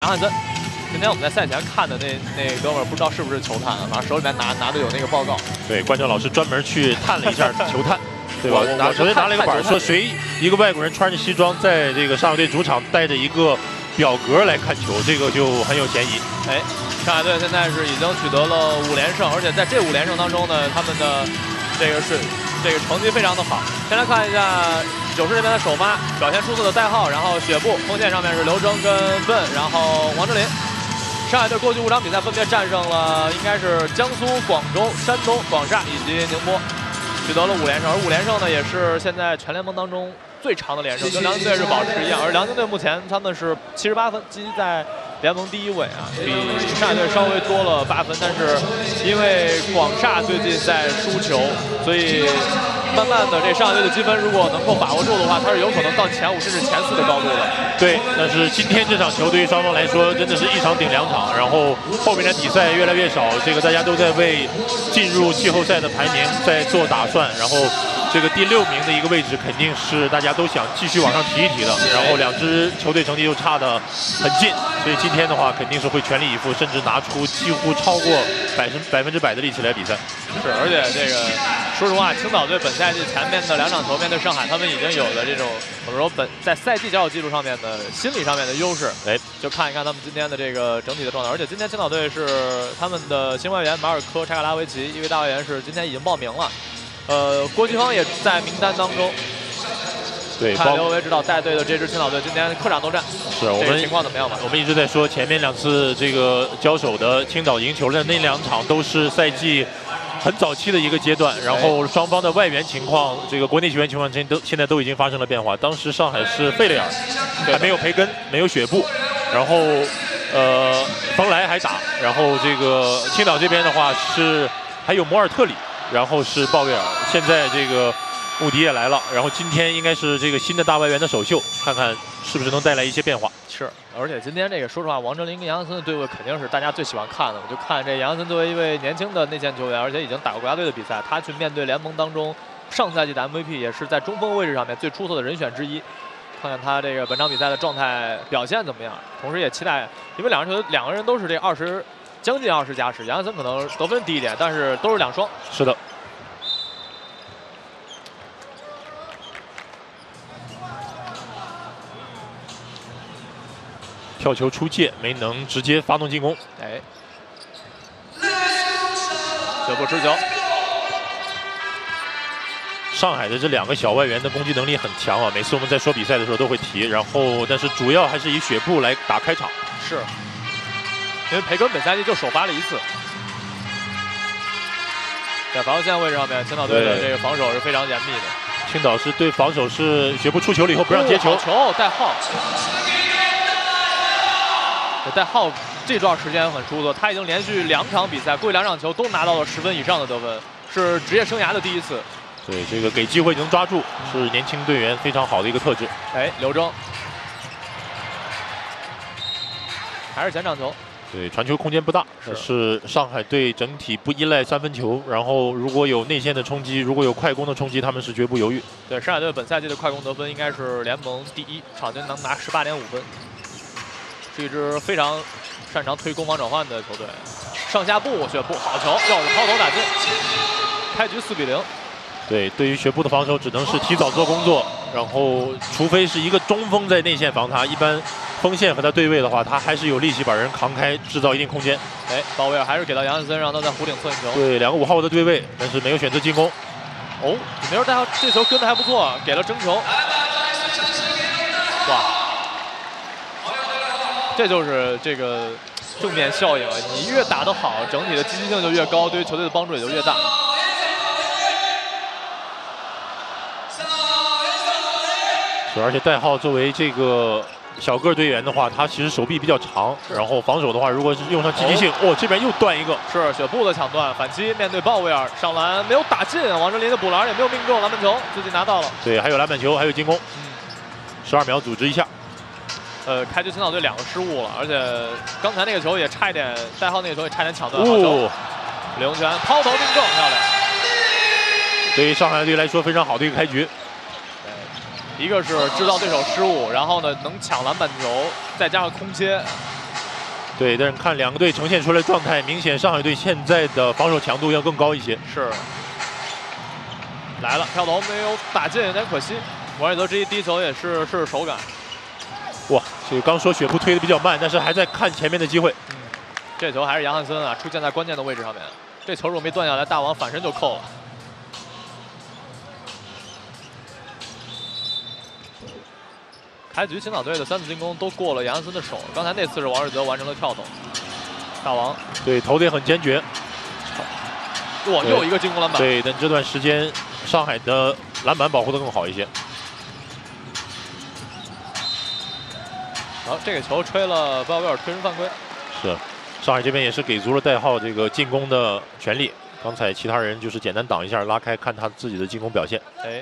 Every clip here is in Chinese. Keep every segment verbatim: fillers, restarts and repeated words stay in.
杨汉森。今天我们在赛前看的那那哥们儿，不知道是不是球探啊，反正手里面拿拿的有那个报告。 对，冠正老师专门去探了一下球探。 对吧？拿首先拿了一个板，说谁一个外国人穿着西装，在这个上海队主场带着一个表格来看球，这个就很有嫌疑。 哎，上海队现在是已经取得了五连胜，而且在这五连胜当中呢，他们的这个是这个成绩非常的好。先来看一下九世这边的首发表现出色的代号，然后雪布锋线上面是刘铮跟笨，然后王哲林。上海队过去五场比赛分别战胜了应该是江苏、广州、山东、广厦以及宁波。 取得了五连胜，而五连胜呢，也是现在全联盟当中最长的连胜，跟辽宁队是保持一样。而辽宁队目前他们是七十八分，积在联盟第一位啊，比上海队稍微多了八分。但是因为广厦最近在输球，所以慢慢的这上海队的积分如果能够把握住的话，它是有可能到前五甚至前四的高度的。 对，但是今天这场球对于双方来说真的是一场顶两场，然后后面的比赛越来越少，这个大家都在为进入季后赛的排名在做打算，然后这个第六名的一个位置肯定是大家都想继续往上提一提的，然后两支球队成绩又差得很近，所以今天的话肯定是会全力以赴，甚至拿出几乎超过百分百分之百的力气来比赛。 是，而且这个说实话，青岛队本赛季前面的两场球面对上海，他们已经有了这种或者说本在赛季交手记录上面的心理上面的优势。哎，就看一看他们今天的这个整体的状态。而且今天青岛队是他们的新外援马尔科·查卡拉维奇，一位大外援是今天已经报名了。呃，郭继芳也在名单当中。 对， 看刘维指导带队的这支青岛队今天客场作战， 是我们情况怎么样吧？ 我们一直在说前面两次这个交手的青岛赢球的那两场都是赛季很早期的一个阶段，然后双方的外援情况，这个国内球员情况都现在都已经发生了变化。当时上海是费雷尔，还没有培根，没有雪布，然后呃冯莱还打，然后这个青岛这边的话是还有摩尔特里，然后是鲍威尔，现在这个。穆迪也来了，然后今天应该是这个新的大外援的首秀，看看是不是能带来一些变化。 是，而且今天这个说实话，王哲林跟杨汉森的对位肯定是大家最喜欢看的。我就看这杨汉森作为一位年轻的内线球员，而且已经打过国家队的比赛，他去面对联盟当中上赛季的 M V P， 也是在中锋位置上面最出色的人选之一。看看他这个本场比赛的状态表现怎么样，同时也期待，因为两个人两个人都是这二十将近二十加十，杨汉森可能得分低一点，但是都是两双。 是的。跳球出界，没能直接发动进攻。 哎，这波持球。 上海的这两个小外援的攻击能力很强啊，每次我们在说比赛的时候都会提。然后，但是主要还是以雪布来打开场。 是，因为培根本赛季就首发了一次。在防线位置上面，青岛队的这个防守是非常严密的。 青岛是对防守是雪布出球了以后不让接球。 球代号。代浩这段时间很出色，他已经连续两场比赛，过去两场球都拿到了十分以上的得分，是职业生涯的第一次。 对，这个给机会能抓住，是年轻队员非常好的一个特质。 哎，刘铮还是前场球。 对，传球空间不大，但是上海队整体不依赖三分球，然后如果有内线的冲击，如果有快攻的冲击，他们是绝不犹豫。 对，上海队本赛季的快攻得分应该是联盟第一，场均能拿十八点五分。是一支非常擅长推攻防转换的球队，上下步雪布好球，又是抛投打进，开局四比零。 对，对于雪布的防守只能是提早做工作，然后除非是一个中锋在内线防他，一般锋线和他对位的话，他还是有力气把人扛开，制造一定空间。 哎，鲍威尔还是给到杨汉森，让他在弧顶侧进球。 对，两个五号的对位，但是没有选择进攻。 哦，没人带他这球跟的还不错，给了争球。哇！这就是这个正面效应啊！你越打得好，整体的积极性就越高，对于球队的帮助也就越大。 是，而且代浩作为这个小个队员的话，他其实手臂比较长，然后防守的话，如果是用上积极性，哦，这边又断一个。 是雪布的抢断反击，面对鲍威尔上篮没有打进，王哲林的补篮也没有命中，篮板球自己拿到了。 对，还有篮板球，还有进攻。嗯，十二秒组织一下。 呃，开局青岛队两个失误了，而且刚才那个球也差一点，代浩那个球也差点抢断。好球，李洪权抛投命中，漂亮。 对于上海队来说非常好的一个开局。 一个是制造对手失误，然后呢能抢篮板球，再加上空切， 对，但是看两个队呈现出来的状态，明显上海队现在的防守强度要更高一些。 是。来了，跳投没有打进，有点可惜。王瑞泽这一低球也是是手感。 哇，这个刚说雪布推的比较慢，但是还在看前面的机会。 嗯，这球还是杨汉森啊，出现在关键的位置上面。这球如果没断下来，大王反身就扣了。开局青岛队的三次进攻都过了杨汉森的手，刚才那次是王瑞泽完成了跳投。大王对投的也很坚决。 哇，又一个进攻篮板。 对，但这段时间上海的篮板保护得更好一些。 好，这个球吹了鲍威尔推人犯规。 是，上海这边也是给足了代号这个进攻的权利。刚才其他人就是简单挡一下，拉开看他自己的进攻表现。 哎，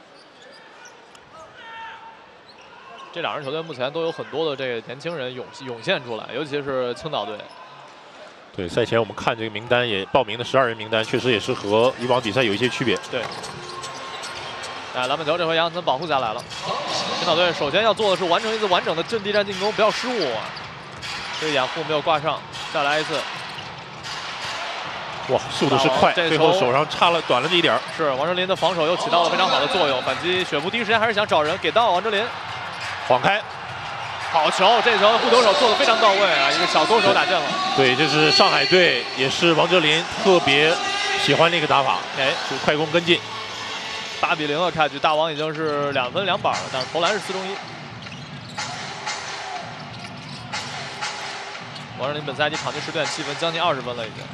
这两支球队目前都有很多的这个年轻人涌涌现出来，尤其是青岛队。 对，赛前我们看这个名单也报名的十二人名单，确实也是和以往比赛有一些区别。 对。哎，篮板球这回杨汉森保护下来了。青岛队首先要做的是完成一次完整的阵地战进攻，不要失误啊。这个掩护没有挂上，再来一次。 哇，速度是快，最后手上差了短了这一点。 是王哲林的防守又起到了非常好的作用。反击，雪布第一时间还是想找人给到王哲林， 晃开。 好球！这球护球手做的非常到位啊，一个小勾手打进了。 对，这是上海队，也是王哲林特别喜欢的一个打法。哎，就快攻跟进。 八比零的开局，大王已经是两分两板了，但是投篮是四中一。王哲林本赛季场均十点七分，将近二十分了已经。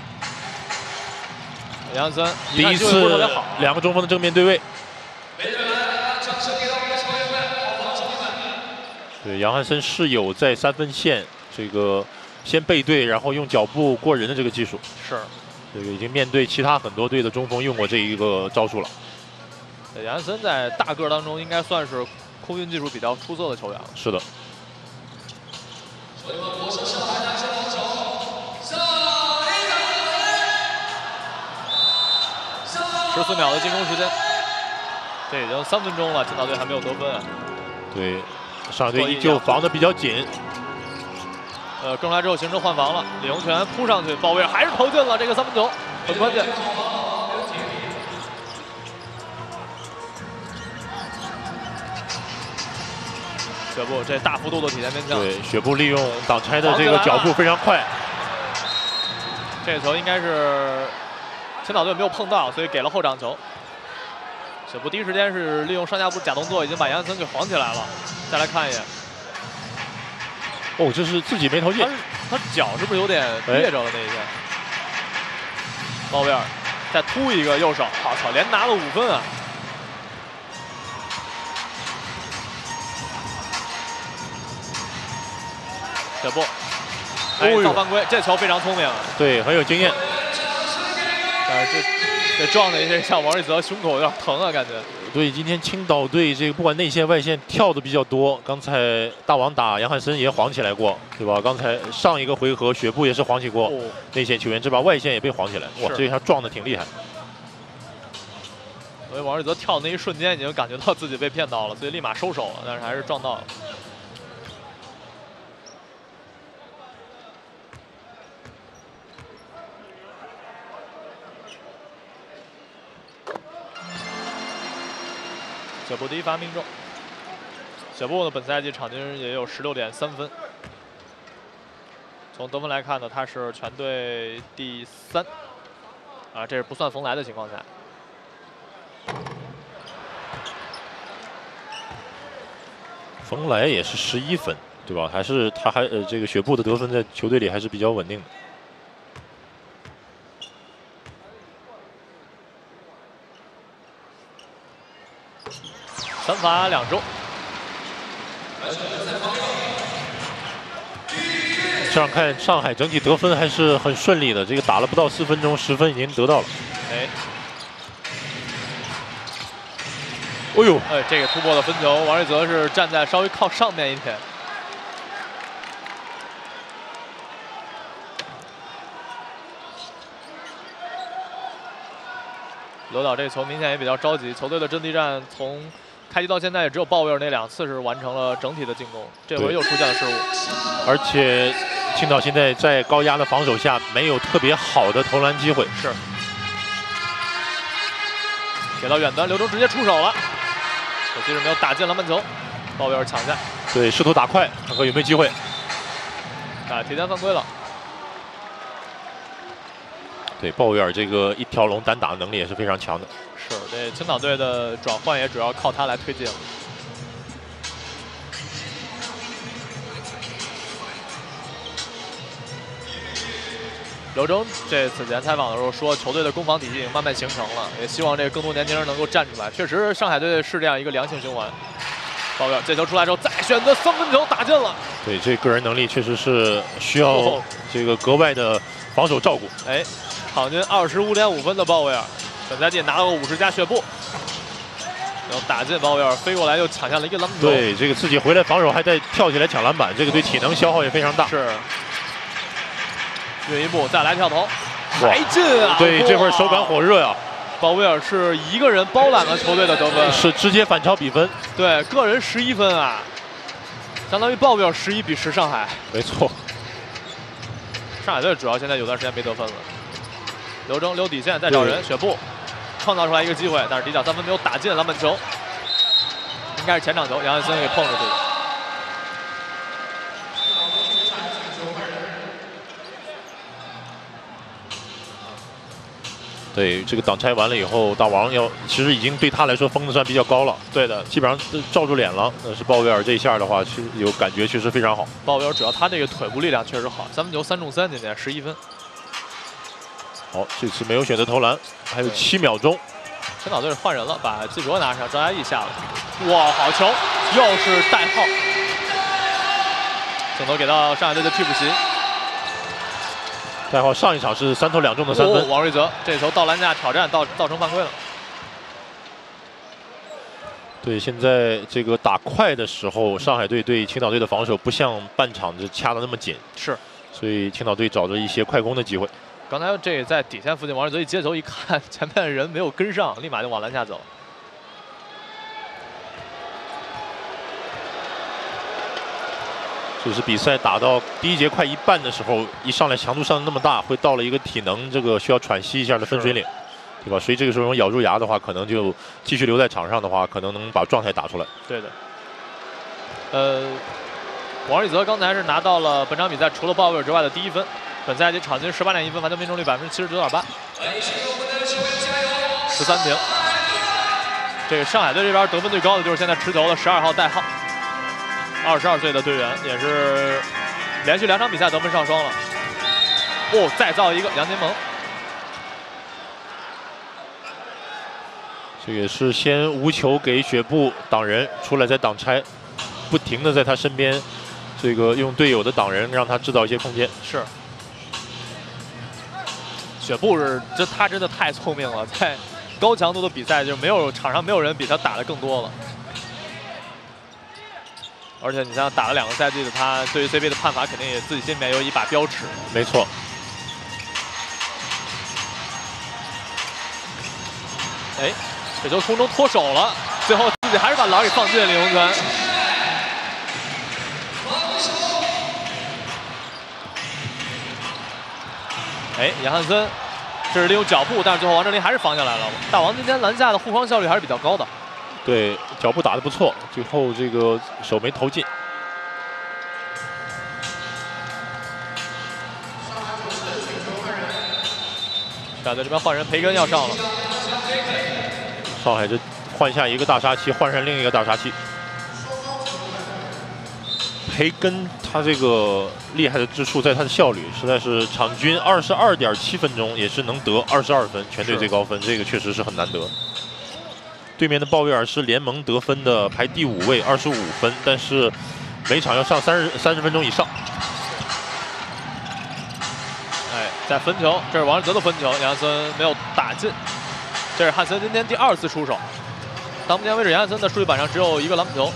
杨汉森第一次两个中锋的正面对位。对，杨汉森是有在三分线这个先背对，然后用脚步过人的这个技术。 是， 这个已经面对其他很多队的中锋用过这一个招数了。 杨汉森在大个当中应该算是空运技术比较出色的球员了。 是的。 十四秒的进攻时间，这已经三分钟了，青岛队还没有得分啊。 对。上海队依旧防得比较紧， 呃，更来之后形成换防了，李洪权扑上去，鲍威尔还是投进了这个三分球，很关键。雪布这大幅度的体现边枪， 对，雪布利用挡拆的这个脚步非常快。 这个球应该是青岛队没有碰到，所以给了后掌球。雪布第一时间是利用上下步假动作，已经把杨汉森给晃起来了。再来看一眼， 哦，这是自己没投进， 他他脚是不是有点别着了那一下？鲍威尔再突一个右手，好操，连拿了五分啊！雪布，哎，造犯规，这球非常聪明， 对，很有经验。 但是这这撞的一些像王瑞泽胸口有点疼啊，感觉。 对，今天青岛队这个不管内线外线跳的比较多，刚才大王打杨汉森也晃起来过，对吧？刚才上一个回合雪布也是晃起过内线球员，这把外线也被晃起来，哇，这一下撞的挺厉害。 所以王瑞泽跳那一瞬间已经感觉到自己被骗到了，所以立马收手了，但是还是撞到了。雪布第一发命中。雪布呢，本赛季场均也有十六点三分。从得分来看呢，他是全队第三，啊，这是不算冯莱的情况下。 冯莱也是十一分，对吧？还是他还呃，这个雪布的得分在球队里还是比较稳定的。 三罚两中。 这样看，上海整体得分还是很顺利的。这个打了不到四分钟，十分已经得到了。 哎， 哦呦， 哎，这个突破的分球，王瑞泽是站在稍微靠上面一点。刘导这球明显也比较着急，球队的阵地战从开局到现在也只有鲍威尔那两次是完成了整体的进攻，这回又出现了失误。 而且青岛现在在高压的防守下没有特别好的投篮机会。 是。给到远端，刘铮直接出手了，可惜是没有打进篮板球，鲍威尔抢下。 对，试图打快，看看有没有机会。 啊，提前犯规了。 对，鲍威尔这个一条龙单打能力也是非常强的。 是，这青岛队的转换也主要靠他来推进了。刘铮这此前采访的时候说，球队的攻防体系已经慢慢形成了，也希望这更多年轻人能够站出来。确实，上海队是这样一个良性循环。鲍威尔这球出来之后，再选择三分球打进了。 对，这个人能力确实是需要这个格外的防守照顾。 哎，场均二十五点五分的鲍威尔，本赛季拿到过五十加血步，然后打进鲍威尔飞过来又抢下了一个篮板球。 对，这个自己回来防守还带跳起来抢篮板，这个对体能消耗也非常大。 是。运一步，再来跳投，还进啊！ 对，这会儿手感火热呀。 鲍威尔是一个人包揽了球队的得分， 是直接反超比分。 对，个人十一分啊，相当于鲍威尔十一比十上海。 没错。 上海队主要现在有段时间没得分了。刘铮溜底线，再找人，雪布创造出来一个机会，但是底角三分没有打进篮板球，应该是前场球，杨汉森给碰出去的。 对，这个挡拆完了以后，大王要其实已经对他来说封的算比较高了。 对的， 基本上罩住脸了。但是鲍威尔这一下的话，其实有感觉，确实非常好。 鲍威尔主要他这个腿部力量确实好，三分球三中三，今天十一分。 好，这次没有选择投篮，还有七秒钟。 青岛队换人了，把季卓拿上，张嘉译下了。哇，好球，又是代号。镜头给到上海队的替补席。 代号上一场是三投两中的三分。 哦、王瑞泽这球到篮下挑战，造造成犯规了。 对，现在这个打快的时候，上海队对青岛队的防守不像半场就掐得那么紧。 是， 所以青岛队找着一些快攻的机会。 刚才这在底线附近，王瑞泽一接球一看，前面的人没有跟上，立马就往篮下走。 就是比赛打到第一节快一半的时候，一上来强度上的那么大，会到了一个体能这个需要喘息一下的分水岭，对吧？所以这个时候咬住牙的话，可能就继续留在场上的话，可能能把状态打出来。 对的。呃，王瑞泽刚才是拿到了本场比赛除了鲍威尔之外的第一分，本赛季场均十八点一分，罚球命中率百分之七十九点八，十三平。这个上海队这边得分最高的就是现在持球的十二号代号。二十二岁的队员，也是连续两场比赛得分上双了。哦，再造一个杨金萌， 这也是先无球给雪布挡人，出来再挡拆，不停的在他身边，这个用队友的挡人让他制造一些空间。 是，雪布是这他真的太聪明了，在高强度的比赛就没有场上没有人比他打的更多了。而且你像打了两个赛季的他，对于 C B A 的判罚肯定也自己心里面有一把标尺。 没错。 哎，这球空中脱手了，最后自己还是把篮给放进了李洪泉。哎，杨汉森这是利用脚步，但是最后王哲林还是防下来了。大王今天篮下的护框效率还是比较高的。 对，脚步打得不错，最后这个手没投进。 上海队这边换人，培根要上了。 上海这换下一个大杀器，换上另一个大杀器。培根他这个厉害的之处在他的效率，实在是场均二十二点七分钟也是能得二十二分，全队最高分，这个确实是很难得。对面的鲍威尔是联盟得分的排第五位，二十五分，但是每场要上三十三十分钟以上。 哎，在分球，这是王哲的分球，杨森没有打进。这是汉森今天第二次出手，到目前为止，杨汉森的数据板上只有一个篮板球。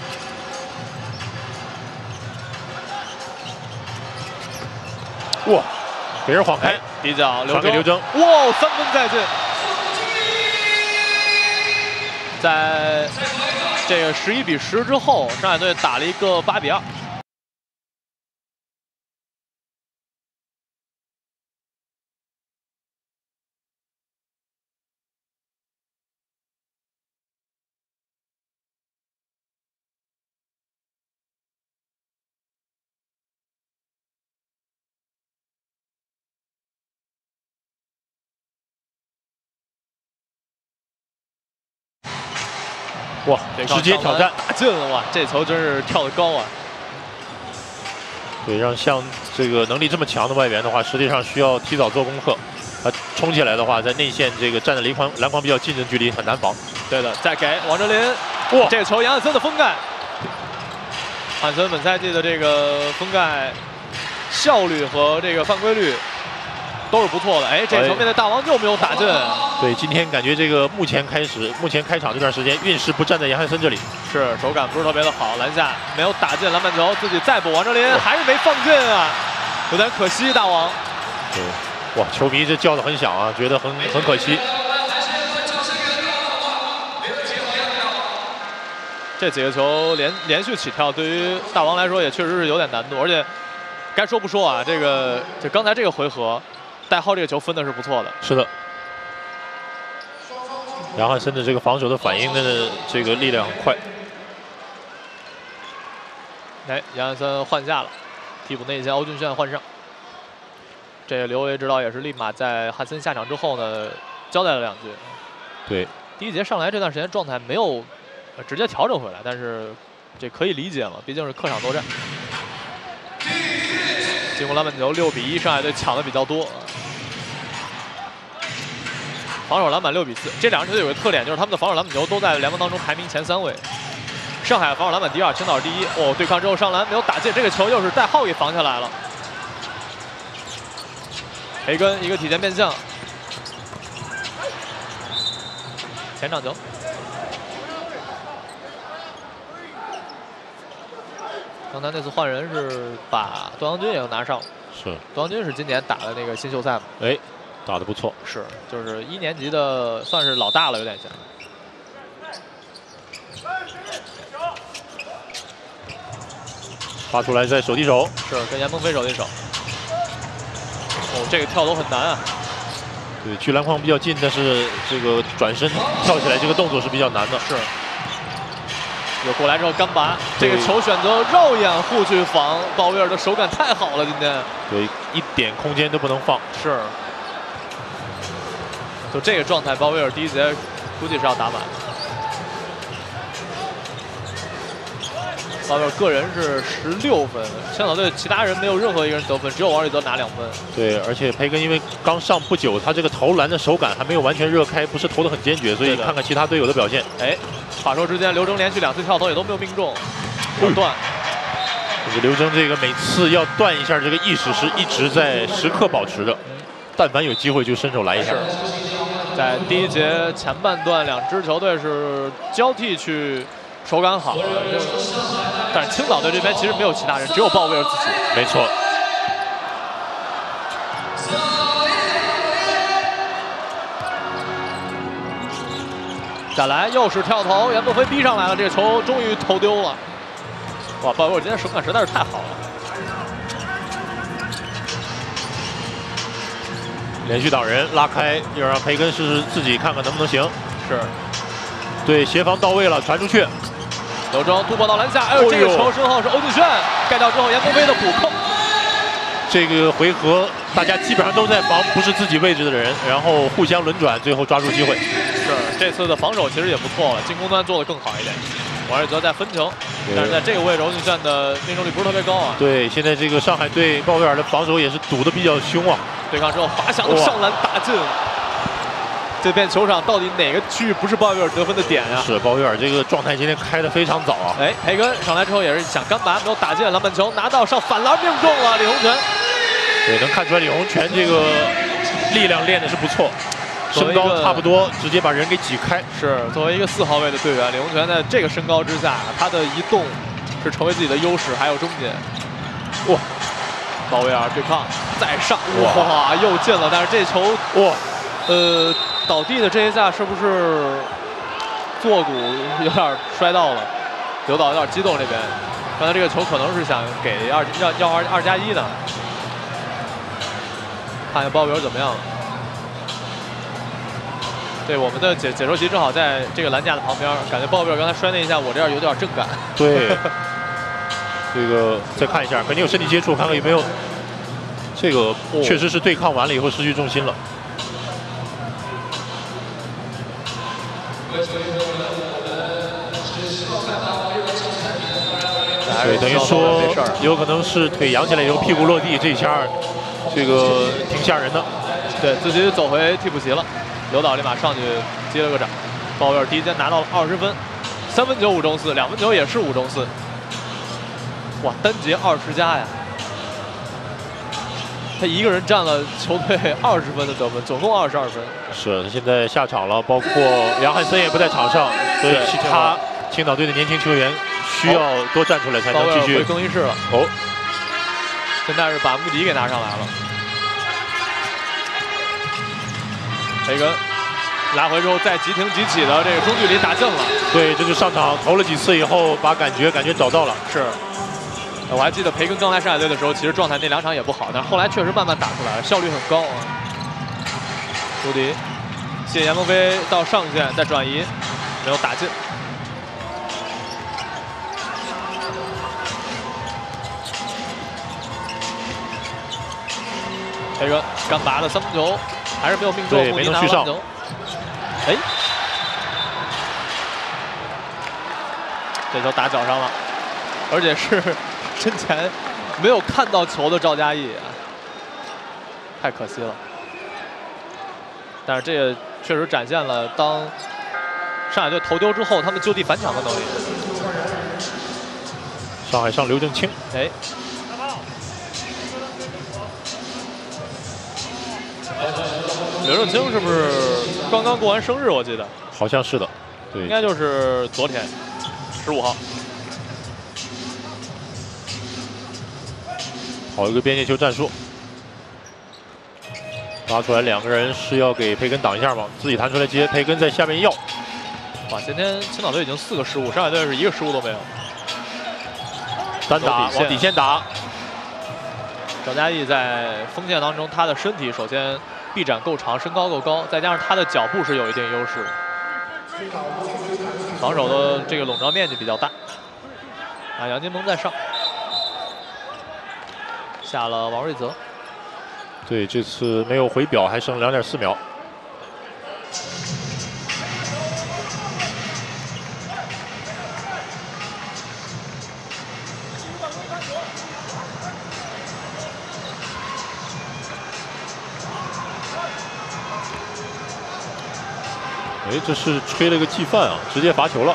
哇，给人晃开， 底角传给刘铮， 哇，三分再进。在这个十一比十之后，上海队打了一个八比二。 哇，直接挑战打进了哇！这球真是跳得高啊！ 对，让像这个能力这么强的外援的话，实际上需要提早做功课。他冲起来的话，在内线这个站的离筐篮筐比较近的距离很难防。 对的，再给王哲林， 哇， 这个球杨汉森的封盖。汉森本赛季的这个封盖效率和这个犯规率都是不错的。哎，这球面对大王又没有打进。 对，今天感觉这个目前开始，目前开场这段时间，运势不站在杨汉森这里， 是手感不是特别的好，篮下没有打进篮板球，自己再补，王哲林还是没放进啊，有点可惜。大王， 对，哇，球迷这叫的很响啊，觉得很很可惜。 这几个球连连续起跳，对于大王来说也确实是有点难度，而且该说不说啊，这个就刚才这个回合，代号这个球分的是不错的。 是的。杨汉森的这个防守的反应的这个力量很快。 哎，杨汉森换下了，替补内线欧俊炫换上。这个刘维指导也是立马在汉森下场之后呢，交代了两句。 对， 第一节上来这段时间状态没有直接调整回来，但是这可以理解嘛，毕竟是客场作战。进攻篮板球六比一，上海队抢的比较多。防守篮板六比四，这两支球队有个特点，就是他们的防守篮板球都在联盟当中排名前三位。上海防守篮板第二，青岛第一。哦，对抗之后上篮没有打进，这个球又是代浩给防下来了。培根一个体前变向，前场球。刚才那次换人是把段阳军也拿上了。 是。 段阳军是今年打的那个新秀赛嘛？ 哎。打得不错， 是，就是一年级的，算是老大了，有点像。 发出来在手递手， 是跟严鹏飞手递手。哦，这个跳投很难啊。 对，距篮筐比较近，但是这个转身跳起来这个动作是比较难的。 是。有过来之后干拔，这个球选择绕掩护去防，鲍威尔的手感太好了，今天。 对，一点空间都不能放。 是。就这个状态，鲍威尔第一节估计是要打满。鲍威尔个人是十六分，香港队其他人没有任何一个人得分，只有王瑞德拿两分。 对，而且培根因为刚上不久，他这个投篮的手感还没有完全热开，不是投得很坚决，所以看看其他队友的表现。 哎，话说之间，刘铮连续两次跳投也都没有命中，有断。 这个刘铮这个每次要断一下这个意识是一直在时刻保持的，但凡有机会就伸手来一下。 在第一节前半段，两支球队是交替去手感好，但是青岛队这边其实没有其他人，只有鲍威尔自己。 没错。 再来，又是跳投，严鹏飞逼上来了，这个球终于投丢了。哇，鲍威尔今天手感实在是太好了。 连续挡人拉开，又让培根试试自己看看能不能行。 是， 对，协防到位了，传出去。 刘铮突破到篮下，哎呦，这个球身后是欧俊炫盖掉之后，严鹏飞的补扣。 这个回合大家基本上都在防不是自己位置的人，然后互相轮转，最后抓住机会。 是，这次的防守其实也不错了，进攻端做得更好一点。王瑞泽在分球，但是在这个位置欧俊炫的命中率不是特别高啊。 对，现在这个上海队鲍威尔的防守也是堵得比较凶啊。 对抗之后，滑翔的上篮打进。这片球场到底哪个区域不是鲍威尔得分的点呀、啊？ 是鲍威尔这个状态今天开得非常早啊。 哎，培根上来之后也是想干拔，没有打进篮板球，拿到上反篮命中了李洪权。 对，能看出来李洪权这个力量练的是不错，身高差不多，直接把人给挤开。 是，作为一个四号位的队员，李洪权在这个身高之下，他的移动是成为自己的优势，还有终结。哇！鲍威尔对抗再上，哇，又进了，但是这球哇，呃，倒地的这一下是不是坐骨有点摔到了？刘导有点激动，这边刚才这个球可能是想给二要要二二加一的，看看鲍威尔怎么样了。对，我们的解解说席正好在这个篮架的旁边，感觉鲍威尔刚才摔那一下，我这样有点震感。 对。这个再看一下，肯定有身体接触，看看有没有。这个确实是对抗完了以后失去重心了。 还是等于说有可能是腿扬起来以后屁股落地，这一下这个挺吓人的。 对，自己走回替补席了，刘导立马上去接了个掌。鲍威尔第一间拿到了二十分，三分球五中四，两分球也是五中四。哇，单节二十加呀！他一个人占了球队二十分的得分，总共二十二分。 是，他现在下场了，包括杨汉森也不在场上，所以其他青岛队的年轻球员需要多站出来才能继续。 回更衣室了。哦，现在是把穆迪给拿上来了。培根拉回之后再急停急起的这个中距离打正了。 对，这就上场投了几次以后，把感觉感觉找到了。 是。我还记得培根刚来上海队的时候，其实状态那两场也不好，但是后来确实慢慢打出来了，效率很高啊。穆迪，谢严鹏飞到上线再转移，没有打进。培根干拔的三分球还是没有命中， 对，没能续上。 哎，这球打脚上了，而且是。身前没有看到球的赵嘉译，太可惜了。但是这也确实展现了当上海队投丢之后，他们就地反抢的能力。 上海上刘正清， 哎，刘正清是不是刚刚过完生日？我记得好像是的，对， 应该就是昨天，十五号。 好一个边界球战术，发出来两个人是要给培根挡一下吗？自己弹出来接，培根在下面要。 哇，今天青岛队已经四个失误，上海队是一个失误都没有。 单打往底线打。 赵嘉译在锋线当中，他的身体首先臂展够长，身高够高，再加上他的脚步是有一定优势，防守的这个笼罩面积比较大。啊，杨金鹏在上。下了王瑞泽， 对，这次没有回表，还剩两点四秒。哎，这是吹了个技犯啊，直接罚球了。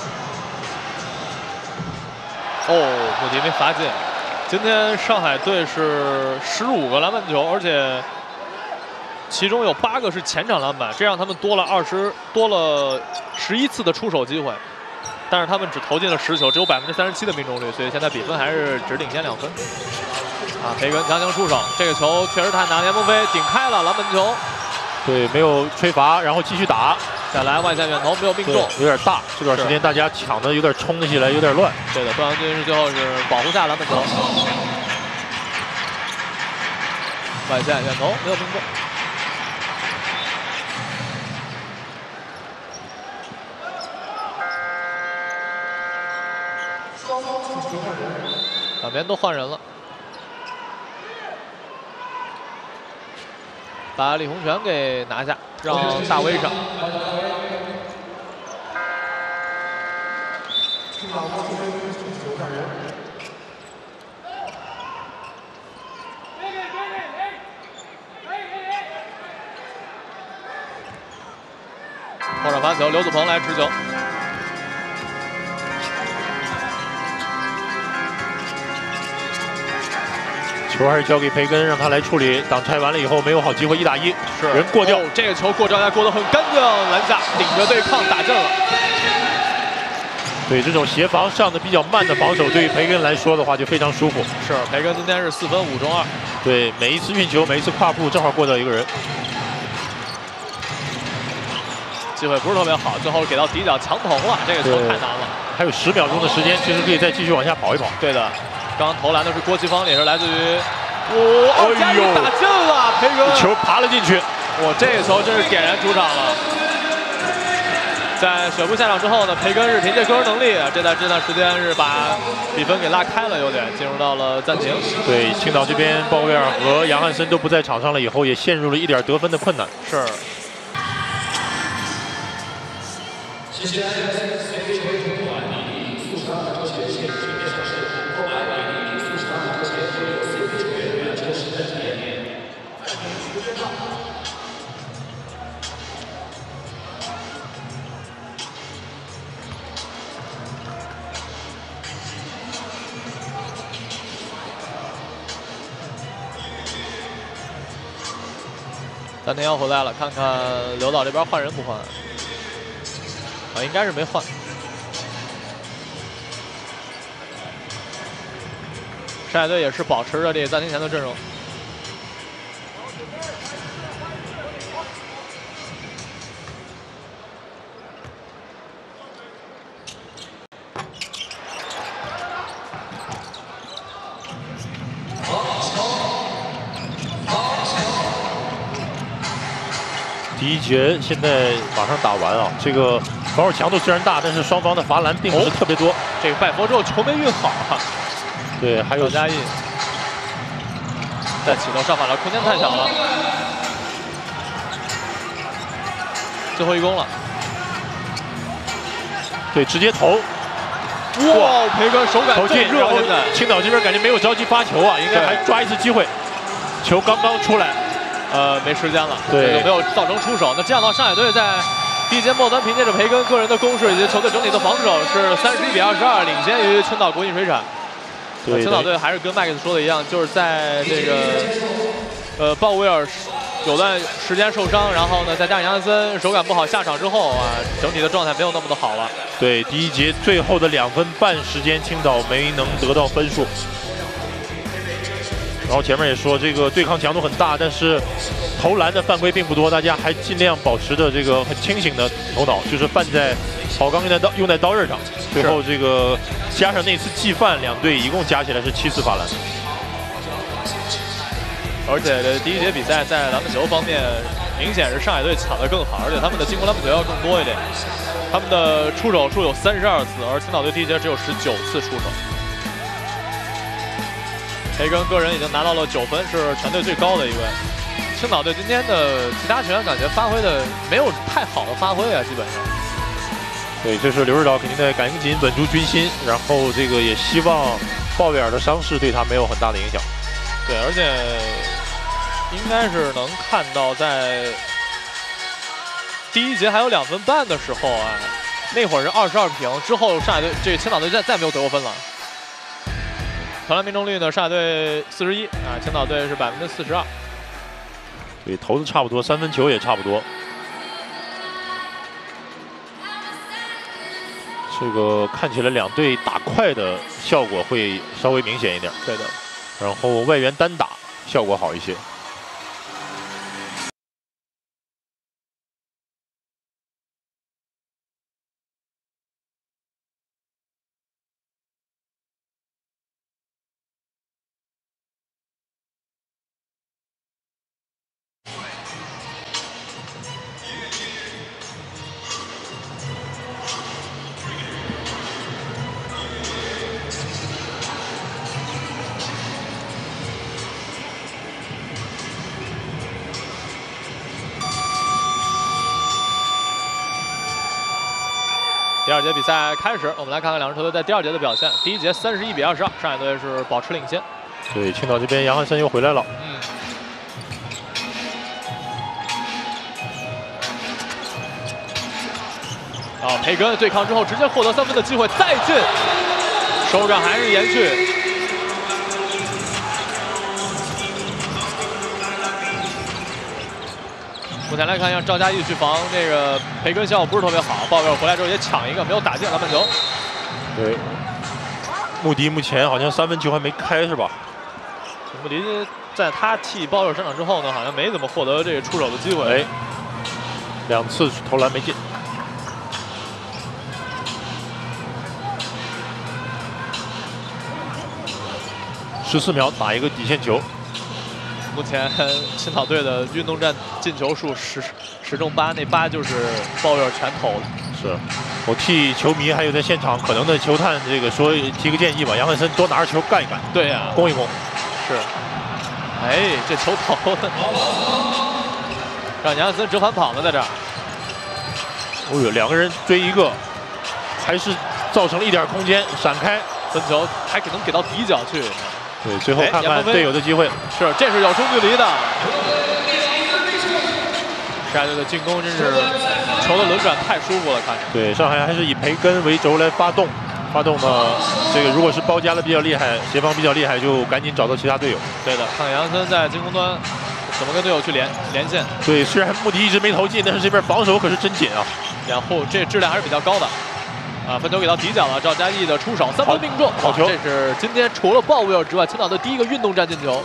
哦，穆迪没罚进。今天上海队是十五个篮板球，而且其中有八个是前场篮板，这让他们多了二十多了十一次的出手机会，但是他们只投进了十球，只有百分之三十七的命中率，所以现在比分还是只领先两分。啊，培根强行出手，这个球确实太难，严鹏飞顶开了篮板球， 对，没有吹罚，然后继续打。 再来外线远投没有命中， 有点大。这段时间大家抢的有点冲得起来，有点乱。 对的，段阳军是最后是保护下篮板球，外线远投没有命中。两边都换人了，把李洪权给拿下，让大威上。后场发球，刘子鹏来持球。 球还是交给培根，让他来处理。挡拆完了以后，没有好机会，一打一， 是人过掉。 哦、这个球过招架过得很干净，篮下顶着对抗打正了。 对这种协防上的比较慢的防守，对于培根来说的话就非常舒服。 是培根今天是四分五中二。 对，每一次运球，每一次跨步，正好过掉一个人。 机会不是特别好，最后给到底角强投了，这个球太难了。 还有十秒钟的时间，其实可以再继续往下跑一跑。 对的。刚刚投篮的是郭奇芳，也是来自于哇，二加一打进了，培根球爬了进去。 哇，这个球真是点燃主场了。在雪布下场之后呢，培根是凭借个人能力，这段这段时间是把比分给拉开了，有点进入到了暂停。 对，青岛这边鲍威尔和杨汉森都不在场上了以后，也陷入了一点得分的困难。 是。 暂停要回来了，看看刘导这边换人不换？啊，应该是没换。上海队也是保持着这暂停前的阵容。 第一节现在马上打完啊，这个防守强度虽然大，但是双方的罚篮并不是特别多。哦、 这个拜佛之后球没运好啊。 对，还有嘉印再启动上法了，空间太小了。最后一攻了。对， 直接投。 哇，培根手感最热，现在青岛这边感觉没有着急发球啊，应该还抓一次机会。球刚刚出来。 呃，没时间了， 对， 就没有造成出手。那这样的话，上海队在第一节末端凭借着培根个人的攻势以及球队整体的防守，是三十一比二十二领先于青岛国际水产。 对， 青岛队还是跟麦克斯说的一样，就是在这个呃鲍威尔有段时间受伤，然后呢再加上杨汉森手感不好下场之后啊，整体的状态没有那么的好了。 对，第一节最后的两分半时间，青岛没能得到分数。 然后前面也说，这个对抗强度很大，但是投篮的犯规并不多，大家还尽量保持着这个很清醒的头脑，就是犯在跑钢用在刀用在刀刃上。最后这个加上那次计犯，两队一共加起来是七次罚篮。 而且这第一节比赛在篮板球方面，明显是上海队抢得更好，而且他们的进攻篮板球要更多一点。他们的出手数有三十二次，而青岛队第一节只有十九次出手。 培根个人已经拿到了九分，是全队最高的一位。青岛队今天的其他球员感觉发挥的没有太好的发挥啊，基本上。 对，这是刘指导肯定得赶紧稳住军心，然后这个也希望鲍威尔的伤势对他没有很大的影响。 对，而且应该是能看到在第一节还有两分半的时候啊，那会儿是二十二平，之后上海队这个青岛队再再没有得过分了。 投篮命中率呢？上海队四十一啊，青岛队是百分之四十二。 对，投的差不多，三分球也差不多。这个看起来两队打快的效果会稍微明显一点。 对的。 然后外援单打效果好一些。 第二节比赛开始，我们来看看两支球队在第二节的表现。第一节三十一比二十二，上海队是保持领先。 对，青岛这边杨汉森又回来了。 嗯。啊，培根对抗之后直接获得三分的机会，再进，手感还是延续。 目前来看，让赵佳毅去防这个培根效果不是特别好，鲍威尔回来之后也抢一个，没有打进篮板球。 对，穆迪目前好像三分球还没开是吧？ 穆迪在他替鲍威尔上场之后呢，好像没怎么获得这个出手的机会。 哎，两次投篮没进。十四秒打一个底线球。 目前青岛队的运动战进球数十十中八，那八就是鲍威尔全投了。 是，我替球迷还有在现场可能的球探这个说提个建议吧，杨汉森多拿着球干一干， 对呀、啊， 攻一攻。 是，哎，这球投的，让杨汉森折返跑了在这儿。 哦呦，两个人追一个，还是造成了一点空间，闪开分球，还给能给到底角去。 对，最后看看队友的机会， 是，这是有中距离的。上海队的进攻真是球的轮转太舒服了，看着。 对，上海还是以培根为轴来发动，发动呢，这个如果是包夹的比较厉害，协防比较厉害，就赶紧找到其他队友。 对的，看杨森在进攻端怎么跟队友去连连线？ 对，虽然穆迪一直没投进，但是这边防守可是真紧啊！ 掩护这质量还是比较高的。啊，分球给到底角了，赵佳毅的出手三分命中， 好球！ 这是今天除了鲍威尔之外，青岛队第一个运动战进球。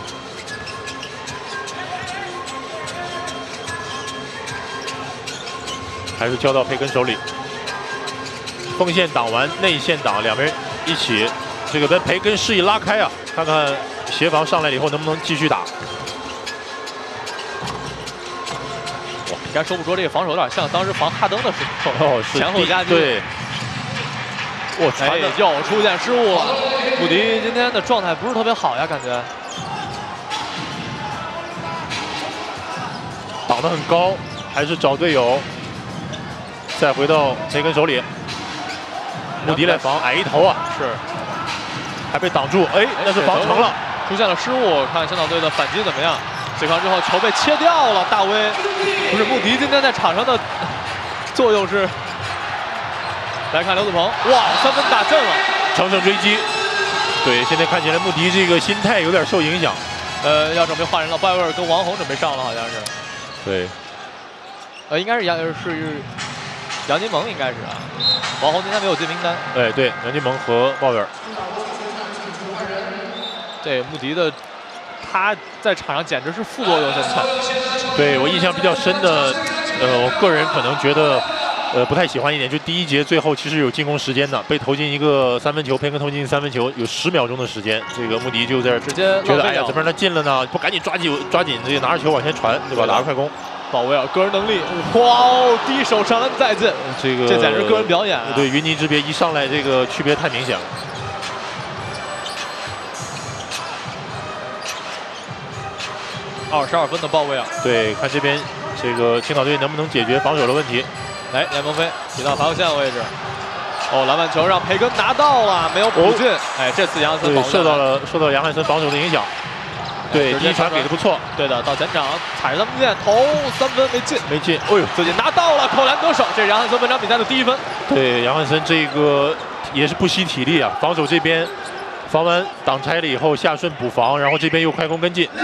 还是交到培根手里，锋线挡完，内线挡，两边一起，这个跟培根示意拉开啊，看看协防上来了以后能不能继续打。哇， 应该说不说这个防守有点像当时防哈登的时候， 哦，是前后夹击。 对。我哎，又出现失误了。穆迪今天的状态不是特别好呀，感觉。 挡得很高，还是找队友。再回到培根手里，穆迪来防，矮一头啊， 是， 还被挡住，哎，那是防成了， 出现了失误，看青岛队的反击怎么样？对抗之后球被切掉了，大威，不是穆迪今天在场上的作用是，来看刘子鹏，哇，三分打正了， 乘胜追击，对，现在看起来穆迪这个心态有点受影响， 呃，要准备换人了，鲍威尔跟王红准备上了，好像是， 对， 呃，应该是杨是。杨金萌应该是啊，王红今天没有进名单。 哎，对，杨金萌和鲍威尔。 这穆迪的，他在场上简直是副作用身材。 对我印象比较深的，呃，我个人可能觉得，呃，不太喜欢一点，就第一节最后其实有进攻时间的，被投进一个三分球，培根投进三分球，有十秒钟的时间，这个穆迪就在直接觉得，哎呀，怎么让他进了呢？不赶紧抓紧抓紧这个拿着球往前传，对吧？打个快攻。 鲍威尔个人能力，哇哦，第一手上篮再进， 这个这简直个人表演、啊。 对，云泥之别一上来，这个区别太明显了。 二十二分的鲍威尔， 对，看这边这个青岛队能不能解决防守的问题。 来，严鹏飞提到罚球线位置，哦，篮板球让培根拿到了，没有补进。哦、哎，这次杨汉森对受到了受到杨汉森防守的影响。对，第一传给的不错。 对的，到前场踩着三分线投三分没进， 没进。哎呦， 自己拿到了，扣篮得手，这是杨汉森本场比赛的第一分。 对，杨汉森这个也是不惜体力啊，防守这边防完挡拆了以后下顺补防，然后这边又快攻跟进。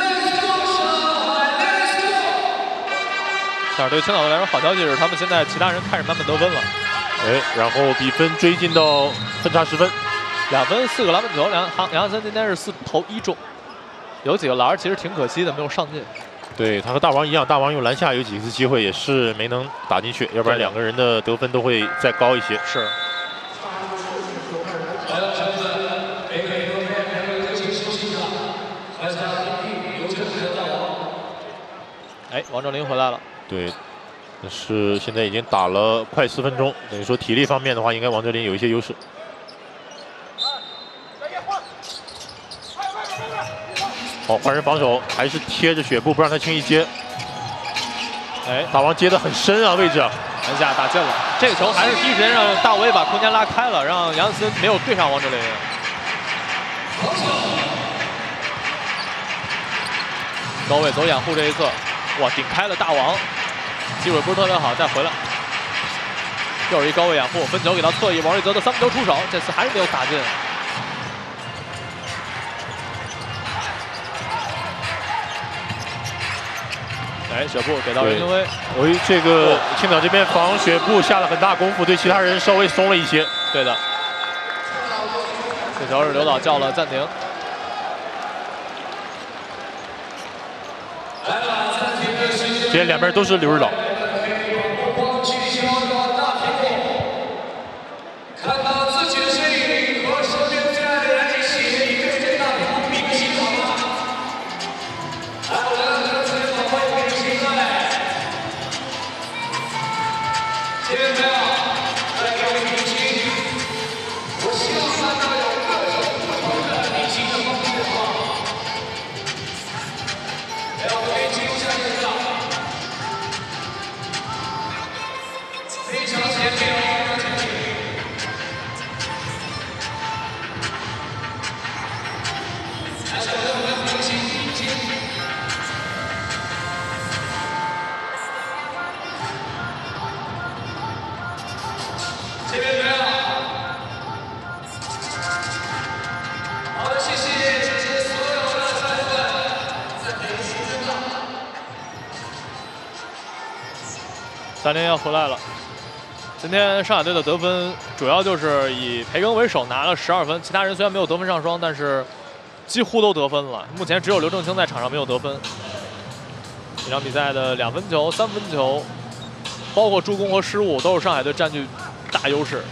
但是对青岛队来说，好消息是他们现在其他人开始慢慢得分了。 哎，然后比分追进到分差十分， 两分四个篮板球，杨杨汉森今天是四投一中。有几个篮其实挺可惜的，没有上进。 对他和大王一样，大王用篮下有几次机会也是没能打进去，要不然两个人的得分都会再高一些。 是。哎，王哲林回来了。 对，但是现在已经打了快四分钟，等于说体力方面的话，应该王哲林有一些优势。好，换人防守还是贴着血布，不让他轻易接。 哎， 大王接得很深啊，位置。 篮下打进了，这个球还是第一时间让大威把空间拉开了，让杨森没有对上王哲林。高位走掩护这一侧，哇，顶开了大王，机会不是特别好，再回来。又是一高位掩护，分球给到侧翼，王瑞泽的三分球出手，这次还是没有打进。哎，雪布给到任清辉。 哎，这个青岛这边防雪布下了很大功夫，对其他人稍微松了一些。 对的。这球是刘导叫了暂停。 今天两边都是刘指导。 三连要回来了。今天上海队的得分主要就是以培根为首拿了十二分，其他人虽然没有得分上双，但是几乎都得分了。目前只有刘正清在场上没有得分。这场比赛的两分球、三分球，包括助攻和失误，都是上海队占据大优势。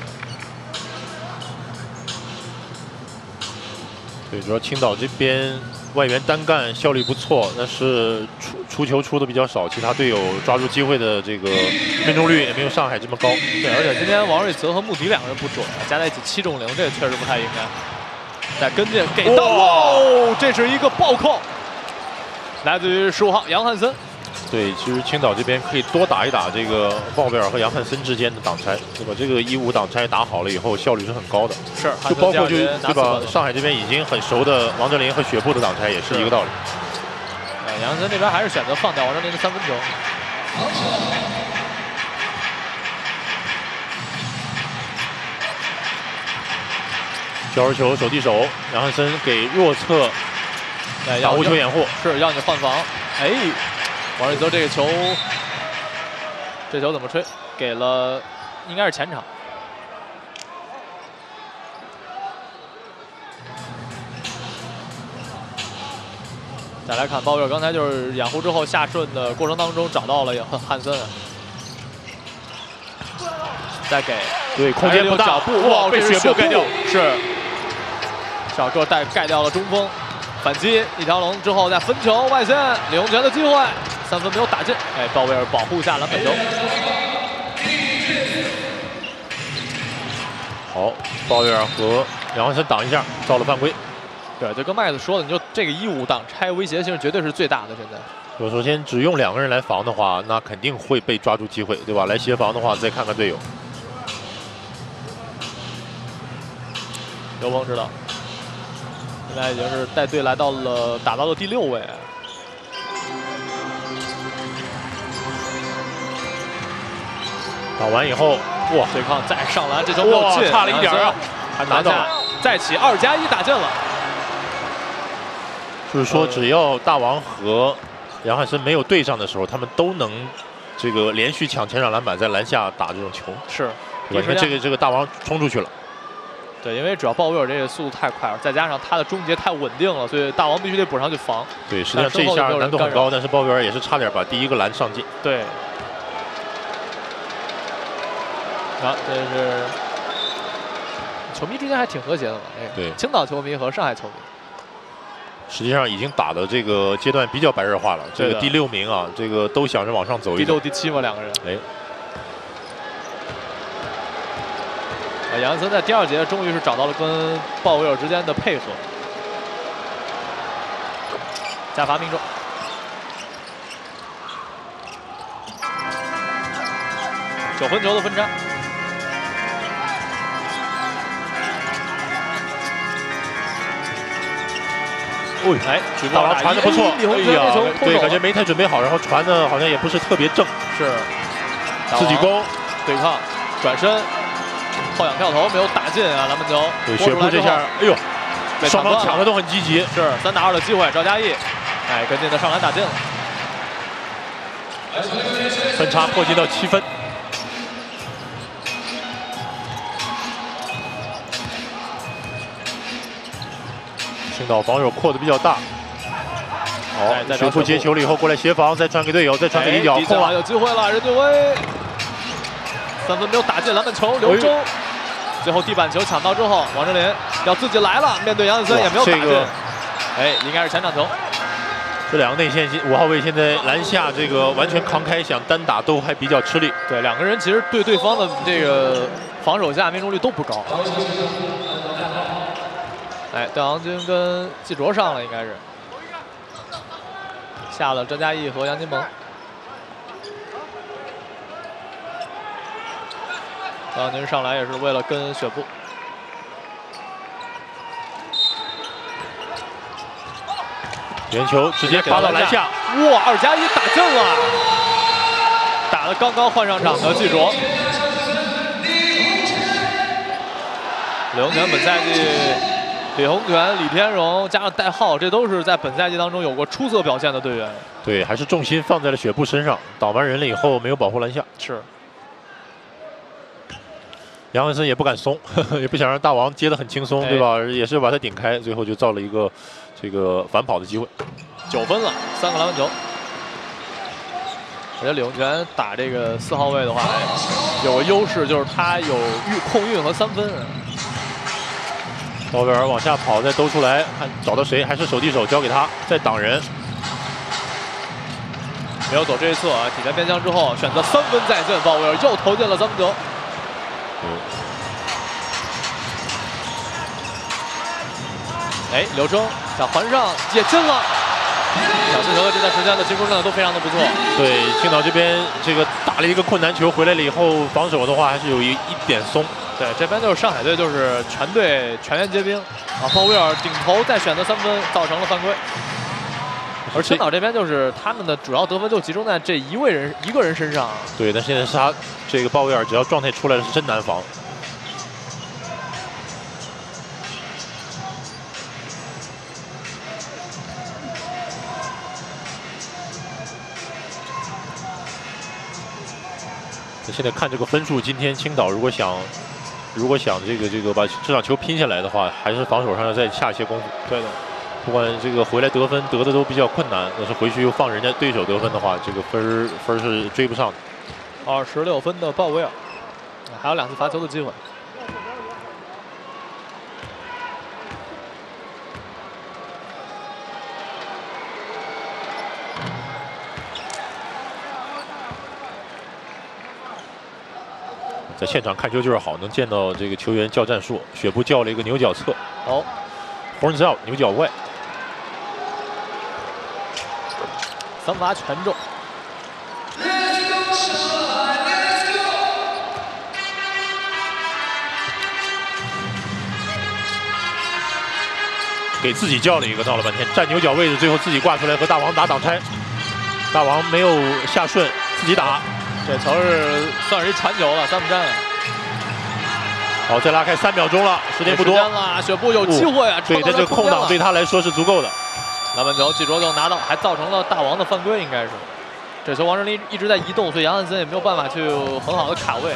对，主要青岛这边外援单干效率不错，但是出出球出的比较少，其他队友抓住机会的这个命中率也没有上海这么高。 对，而且今天王瑞慈和穆迪两个人不准，加在一起七中零，这确实不太应该。再跟进给到，哇，这是一个暴扣，来自于十五号杨汉森。 对，其实青岛这边可以多打一打这个鲍威尔和杨汉森之间的挡拆，对吧？这个一五挡拆打好了以后，效率是很高的。 是， 就包括就对吧？上海这边已经很熟的王哲林和雪布的挡拆也是一个道理。 哎，杨汉森这边还是选择放掉王哲林的三分球。 交手球手递手，杨汉森给弱侧挡无球掩护， 是要你换防。哎。王瑞泽这个球，这球怎么吹？给了，应该是前场。再来看鲍威尔，刚才就是掩护之后下顺的过程当中找到了汉森，再给， 对，空间不大， 哇，被雪布盖掉，是小个带盖掉了中锋。反击一条龙之后，再分球外线，李永泉的机会，三分没有打进。哎，鲍威尔保护下篮板球。 好，鲍威尔和杨汉森挡一下，造了犯规。 对，就跟麦子说的，你就这个一五挡拆威胁性绝对是最大的。现在， 我首先只用两个人来防的话，那肯定会被抓住机会，对吧？来协防的话，再看看队友。 刘鹏知道。现在已经是带队来到了打到了第六位。 打完以后，哇， 对抗再上篮，这球没有进， 差了一点啊，还拿到， 再起二加一打进了。 就是说，只要大王和杨汉森没有对上的时候，他们都能这个连续抢前场篮板，在篮下打这种球。 是， 对吧？因为这个这个大王冲出去了。 对，因为主要鲍威尔这个速度太快了，再加上他的终结太稳定了，所以大王必须得补上去防。 对，实际上这一下难度很高，但是鲍威尔也是差点把第一个篮上进。 对。啊，这是球迷之间还挺和谐的嘛？ 对， 青岛球迷和上海球迷。 实际上已经打的这个阶段比较白热化了。这个第六名啊，这个都想着往上走一走。 第六、第七嘛，两个人。 哎。 杨汉森在第二节终于是找到了跟鲍威尔之间的配合，加罚命中。九分球的分差。 哦，哎，大王传的不错，哎呀，对，感觉没太准备好，然后传的好像也不是特别正， 是自己攻对抗转身。后仰跳投没有打进啊，篮板球。 对，雪布这下，哎呦，双方抢的都很积极， 是三打二的机会，赵嘉译，哎，跟进的上篮打进了， 分差迫近到七分。青岛防守扩的比较大。好，雪布接球了以后过来协防，再传给队友，再传给李角， 扣完有机会了，任俊威。三分没有打进，篮板球刘洲，最后地板球抢到之后，王哲林要自己来了，面对杨汉森也没有打进，哎，应该是前场球。 这两个内线五号位现在篮下这个完全扛开，想单打都还比较吃力。 对，两个人其实对对方的这个防守下命中率都不高。哎，邓阳军跟季卓上了，应该是下了张嘉译和杨金萌。邓阳军上来也是为了跟雪布。 圆球直接发到篮下， 哇，二加一打进了，打了刚刚换上场的季卓。刘永泉本赛季李洪权、李天荣加上戴浩，这都是在本赛季当中有过出色表现的队员。 对，还是重心放在了雪布身上，挡完人了以后没有保护篮下。 是。 杨文森也不敢松，呵呵也不想让大王接得很轻松，哎、对吧？也是把他顶开，最后就造了一个这个反跑的机会。 九分了，三个篮板球。而且李洪权打这个四号位的话，有个优势就是他有运控运和三分。 鲍威尔往下跑，再兜出来，看找到谁，还是手递手交给他，再挡人。 没有走这一侧啊，体在边枪之后选择三分再见，鲍威尔又投进了三分球。嗯。哎，刘铮想环上也进了。小四球的这段时间的进攻量都非常的不错。对， 青岛这边这个打了一个困难球回来了以后，防守的话还是有一一点松。 对，这边就是上海队，就是全队全员皆兵啊。鲍威尔顶头再选择三分，造成了犯规。而青岛这边就是他们的主要得分就集中在这一位人一个人身上。 对，但现在是他这个鲍威尔，只要状态出来了是真难防。现在看这个分数，今天青岛如果想，如果想这个这个把这场球拼下来的话，还是防守上要再下一些功夫。 对的， 不管这个回来得分得的都比较困难，但是回去又放人家对手得分的话，这个分分是追不上的。 二十六分的鲍威尔，还有两次罚球的机会。 在现场看球就是好，能见到这个球员叫战术。雪布叫了一个牛角侧， 好 ，horns out 牛角外， 三罚全中。 给自己叫了一个，闹了半天站牛角位置，最后自己挂出来和大王打挡拆，大王没有下顺，自己打。 这球是算是一传球了，三不沾。 好，再拉开三秒钟了，时间不多了。雪布有机会啊！ 对，这个空档对他来说是足够的。 篮板球，季卓就拿到，还造成了大王的犯规，应该是。这球王振林一直在移动，所以杨汉森也没有办法去很好的卡位。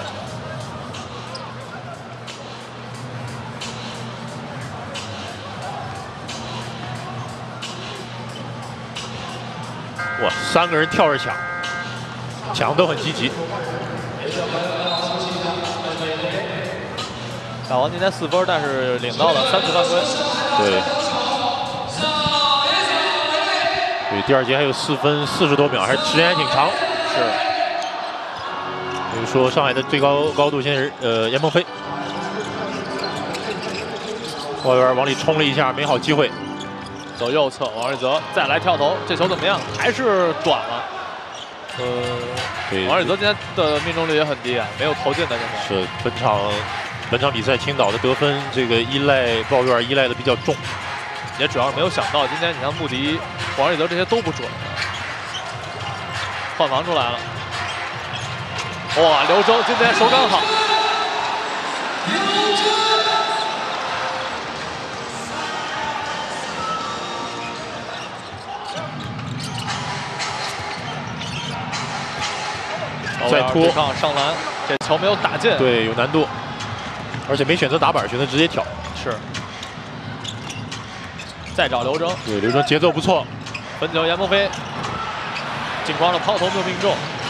哇，三个人跳着抢。抢都很积极。 大王今天四分，但是领到了三次犯规。 对。对，第二节还有四分四十多秒，还是时间还挺长。 是。 比如说上海的最高高度现在是呃严鹏飞，外边往里冲了一下，没好机会。 走右侧，王瑞泽再来跳投，这球怎么样？还是短了。呃，王瑞泽今天的命中率也很低啊，没有投进的那种。是本场本场比赛青岛的得分这个依赖鲍威尔依赖的比较重， 也主要是没有想到今天你像穆迪、王瑞泽这些都不准。换防出来了，哇，刘铮今天手感好。 再突上篮，这球没有打进， 对，有难度，而且没选择打板，选择直接挑。 是。再找刘铮， 对，刘铮节奏不错。 分球严鹏飞，进框的抛投没有命中，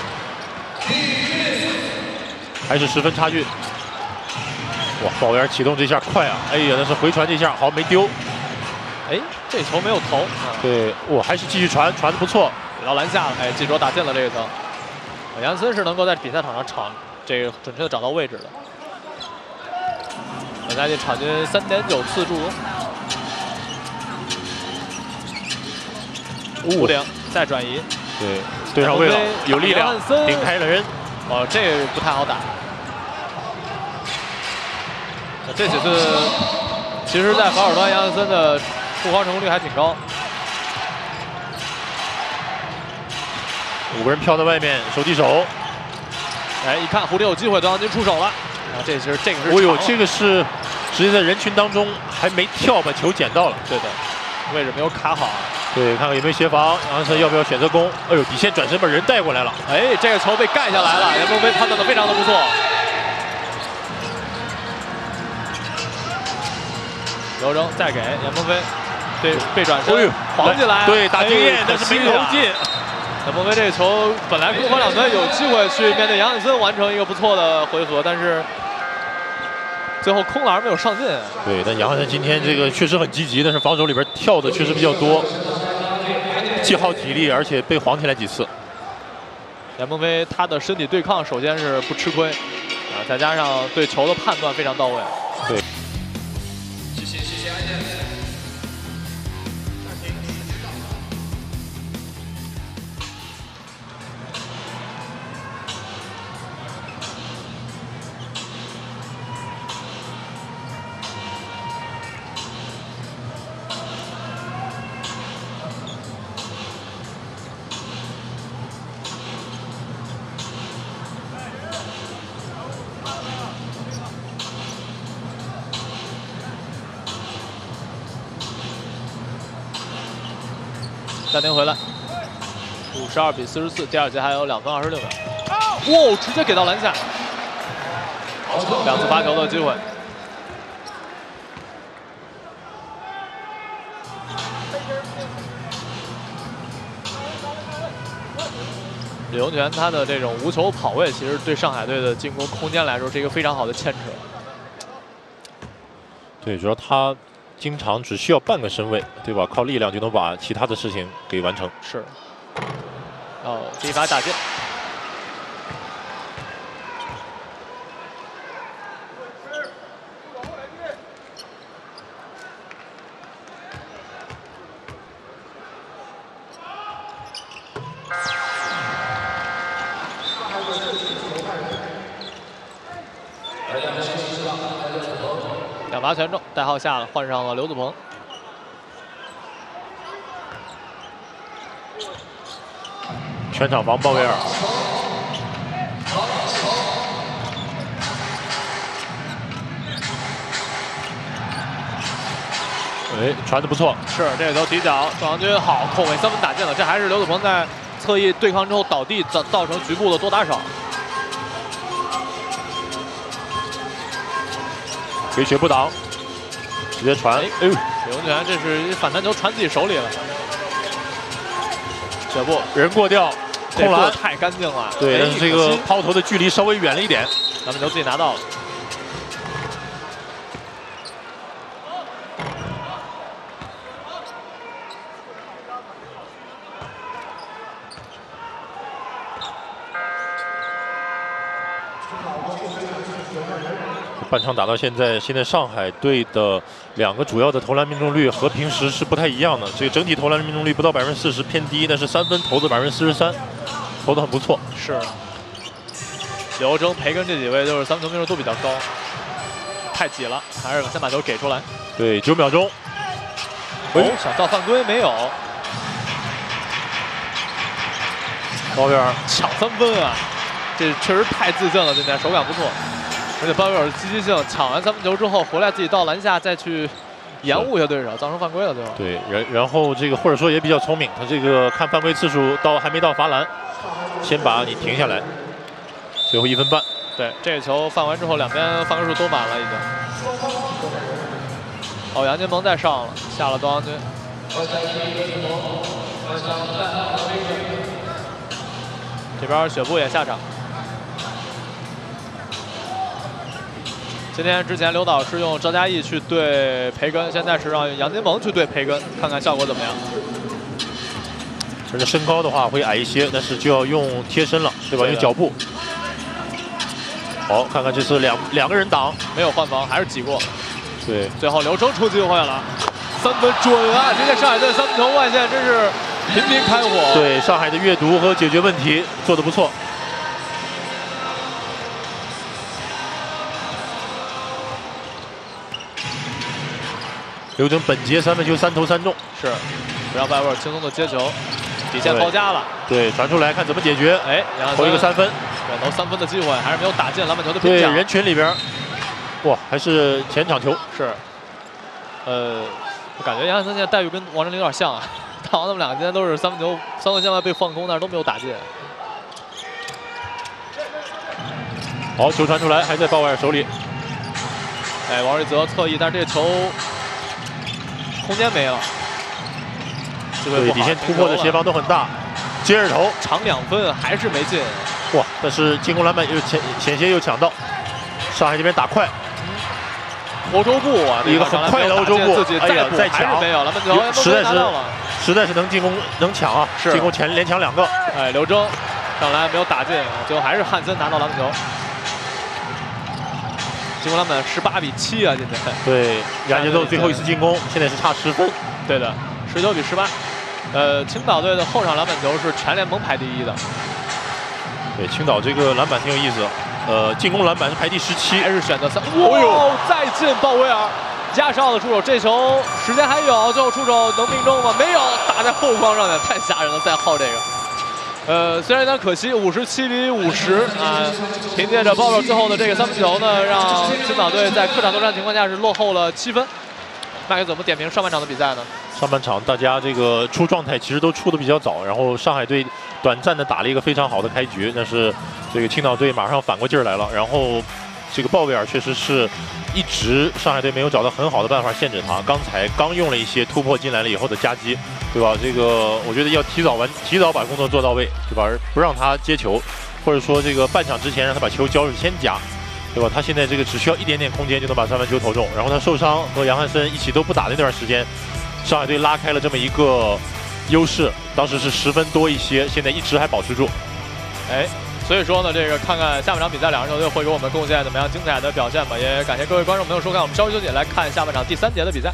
还是十分差距。哇，鲍威尔启动这下快啊！哎呀，那是回传这下好没丢。 哎，这球没有投。 对，哇，还是继续传，传的不错。 给到篮下了，哎，季卓打进了这个球。杨森是能够在比赛场上场这个准确的找到位置的。本赛季场均三点九次助攻。五零再转移， 对，对上位了，有力量，顶开了人。 哦，这不太好打。这几次，其实，在防守端，杨汉森的护框成功率还挺高。 五个人飘在外面，手递手。 哎，一看蝴蝶有机会，段阳军出手了。啊，这是这个是。 哦呦，这个是直接在人群当中还没跳，把球捡到了。 对的，位置没有卡好。 对，看看有没有协防，杨晨要不要选择攻？哎呦，底线转身把人带过来了。 哎，这个球被盖下来了，严鹏飞判断的非常的不错。刘铮再给严鹏飞，对，背转身晃进来， 对，打经验，但是没投进。 严鹏飞这个球本来攻防两端有机会去面对杨绛森完成一个不错的回合，但是。 最后空篮没有上进。 对，但杨绛森今天这个确实很积极，但是防守里边跳的确实比较多，既耗体力，而且被晃起来几次。 严鹏飞他的身体对抗首先是不吃亏，啊，再加上对球的判断非常到位。 对。 谢谢谢谢阿燕。 暂停回来，五十二比四十四，第二节还有两分二十六秒。哇，直接给到篮下，两次罚球的机会。李永泉他的这种无球跑位，其实对上海队的进攻空间来说是一个非常好的牵扯。 对，主要他。 经常只需要半个身位，对吧？靠力量就能把其他的事情给完成。 是。哦，第一罚打进。两罚全中，代号下了，换上了刘子鹏。 全场防鲍威尔。哎，传的不错。 是这个球提脚，宋阳军好，后卫三分打进了，这还是刘子鹏在侧翼对抗之后倒地造造成局部的多打少。 回血不挡，直接传。哎呦， 李永泉这是反弹球传自己手里了。雪步人过掉，空篮太干净了。 对，但是这个抛投的距离稍微远了一点， 咱们就自己拿到了。 半场打到现在，现在上海队的两个主要的投篮命中率和平时是不太一样的。这个整体投篮命中率不到百分之四十，偏低，但是三分投的百分之四十三，投的很不错。 是。刘铮、培根这几位都是三分球命中都比较高，太挤了，还是先把球给出来。 对，九秒钟。 哦，想造犯规没有？ 鲍威尔抢三分啊，这确实太自信了，今天手感不错。 而且鲍威尔积极性，抢完三分球之后回来自己到篮下再去延误一下对手，造成犯规了，对吧？ 对，然然后这个或者说也比较聪明，他这个看犯规次数到还没到罚篮，先把你停下来，最后一分半。 对，这个球犯完之后，两边犯规数都满了已经。哦，杨金鹏再上了，下了东阳军。这边雪步也下场。 今天之前刘导是用赵嘉译去对培根，现在是让杨金鹏去对培根，看看效果怎么样。 这个身高的话会矮一些，但是就要用贴身了，对吧？ 对用脚步。好，看看这次两两个人挡， 没有换防，还是挤过。 对， 最后刘铮出机会了，三分准啊！今天上海队三分球外线真是频频开火。 对，上海的阅读和解决问题做得不错。 刘铮本节三分球三投三中， 是，不让外卫轻松的接球，底线包夹了。 对，传出来看怎么解决。 哎， 投一个三分， 远投三分的机会，还是没有打进篮板球的拼对， 抢。 人群里边，哇，还是前场球。 是， 呃，我感觉杨汉森现在待遇跟王哲林有点像啊。大王他们俩今天都是三分球三分线外被放空，但是都没有打进。 好，球传出来，还在鲍威尔手里。 哎，王瑞泽侧翼，但是这个球空间没了。 对，底线突破的协防都很大。接着投， 长两分还是没进。 哇！但是进攻篮板又前险些又抢到。上海这边打快。 欧洲步啊， 一个很快的欧洲步，哎呀，再抢没有了， 实在是实在是能进攻能抢啊，进攻前连抢两个。 哎，刘铮上来没有打进，最后还是汉森拿到篮板球。进攻篮板十八比七啊，今天。 对，亚节奏最后一次进攻，现在是差十分。 对的，十九比十八。呃，青岛队的后场篮板球是全联盟排第一的。 对，青岛这个篮板挺有意思。 呃，进攻篮板是排第十七， 还是选择三？哇呦，再进鲍威尔，加绍的出手，这球时间还有，最后出手能命中吗？没有，打在后框上面，太吓人了，再耗这个。呃，虽然有点可惜，五十七比五十啊，凭借着鲍威尔最后的这个三分球呢，让青岛队在客场作战情况下是落后了七分。麦克怎么点评上半场的比赛呢？ 上半场大家这个出状态其实都出的比较早，然后上海队短暂的打了一个非常好的开局，但是这个青岛队马上反过劲儿来了，然后这个鲍威尔确实是一直上海队没有找到很好的办法限制他，刚才刚用了一些突破进来了以后的夹击，对吧？这个我觉得要提早完，提早把工作做到位，对吧？而不让他接球，或者说这个半场之前让他把球交出先夹。 对吧？他现在这个只需要一点点空间就能把三分球投中，然后他受伤和杨汉森一起都不打那段时间，上海队拉开了这么一个优势，当时是十分多一些，现在一直还保持住。 哎，所以说呢，这个看看下半场比赛，两支球队会给我们贡献怎么样精彩的表现吧？也感谢各位观众朋友收看，我们稍微休息来看下半场第三节的比赛。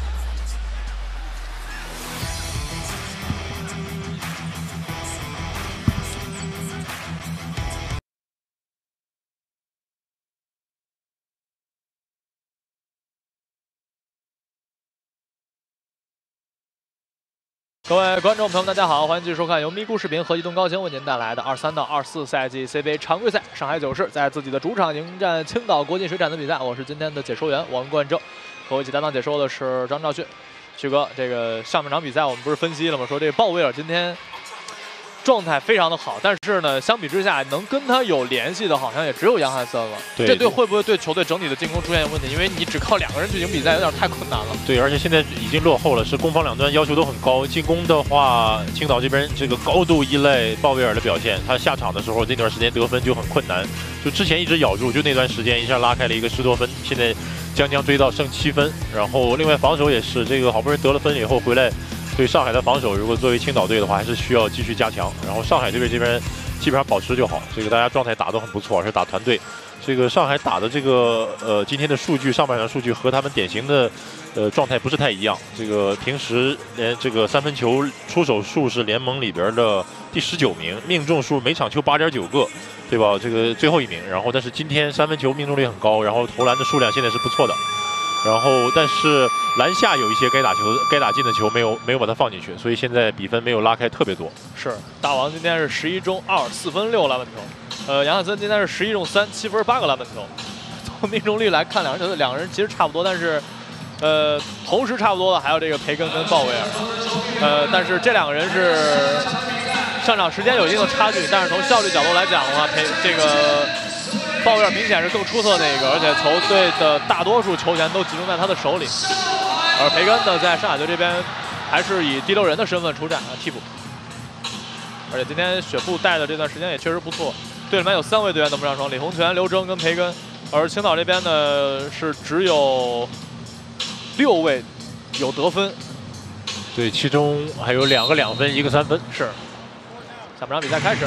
各位观众朋友们，大家好，欢迎继续收看由咪咕视频和移动高清为您带来的二三到二四赛季 C B A 常规赛，上海九世在自己的主场迎战青岛国际水产的比赛。我是今天的解说员王冠正，和我一起搭档解说的是张兆旭。旭哥，这个上半场比赛我们不是分析了吗？说这个鲍威尔今天状态非常的好，但是呢，相比之下能跟他有联系的，好像也只有杨汉森了。 对， 这对会不会对球队整体的进攻出现问题？因为你只靠两个人去赢比赛，有点太困难了。 对，而且现在已经落后了，是攻防两端要求都很高。进攻的话，青岛这边这个高度依赖鲍威尔的表现，他下场的时候那段时间得分就很困难，就之前一直咬住，就那段时间一下拉开了一个十多分，现在将将追到剩七分。然后另外防守也是，这个好不容易得了分以后回来。 对上海的防守，如果作为青岛队的话，还是需要继续加强。然后上海这边这边基本上保持就好，这个大家状态打得很不错，是打团队。这个上海打的这个呃今天的数据，上半场数据和他们典型的呃状态不是太一样。这个平时连这个三分球出手数是联盟里边的第十九名，命中数每场球八点九个，对吧？这个最后一名。然后但是今天三分球命中率很高，然后投篮的数量现在是不错的。 然后，但是篮下有一些该打球、该打进的球没有没有把它放进去，所以现在比分没有拉开特别多。 是，大王今天是十一中二，四分六篮板球。呃，杨汉森今天是十一中三，七分八个篮板球。从命中率来看，两个人两个人其实差不多，但是，呃，同时差不多的还有这个培根跟鲍威尔。呃，但是这两个人是上场时间有一定的差距，但是从效率角度来讲的话，培这个。 鲍威尔明显是更出色的一个，而且球队的大多数球权都集中在他的手里。而培根呢，在上海队这边还是以第六人的身份出战啊，替补。而且今天雪布带的这段时间也确实不错，队里面有三位队员都不上双，李洪权、刘铮跟培根。而青岛这边呢是只有六位有得分， 对，其中还有两个两分，一个三分。 是。下半场比赛开始。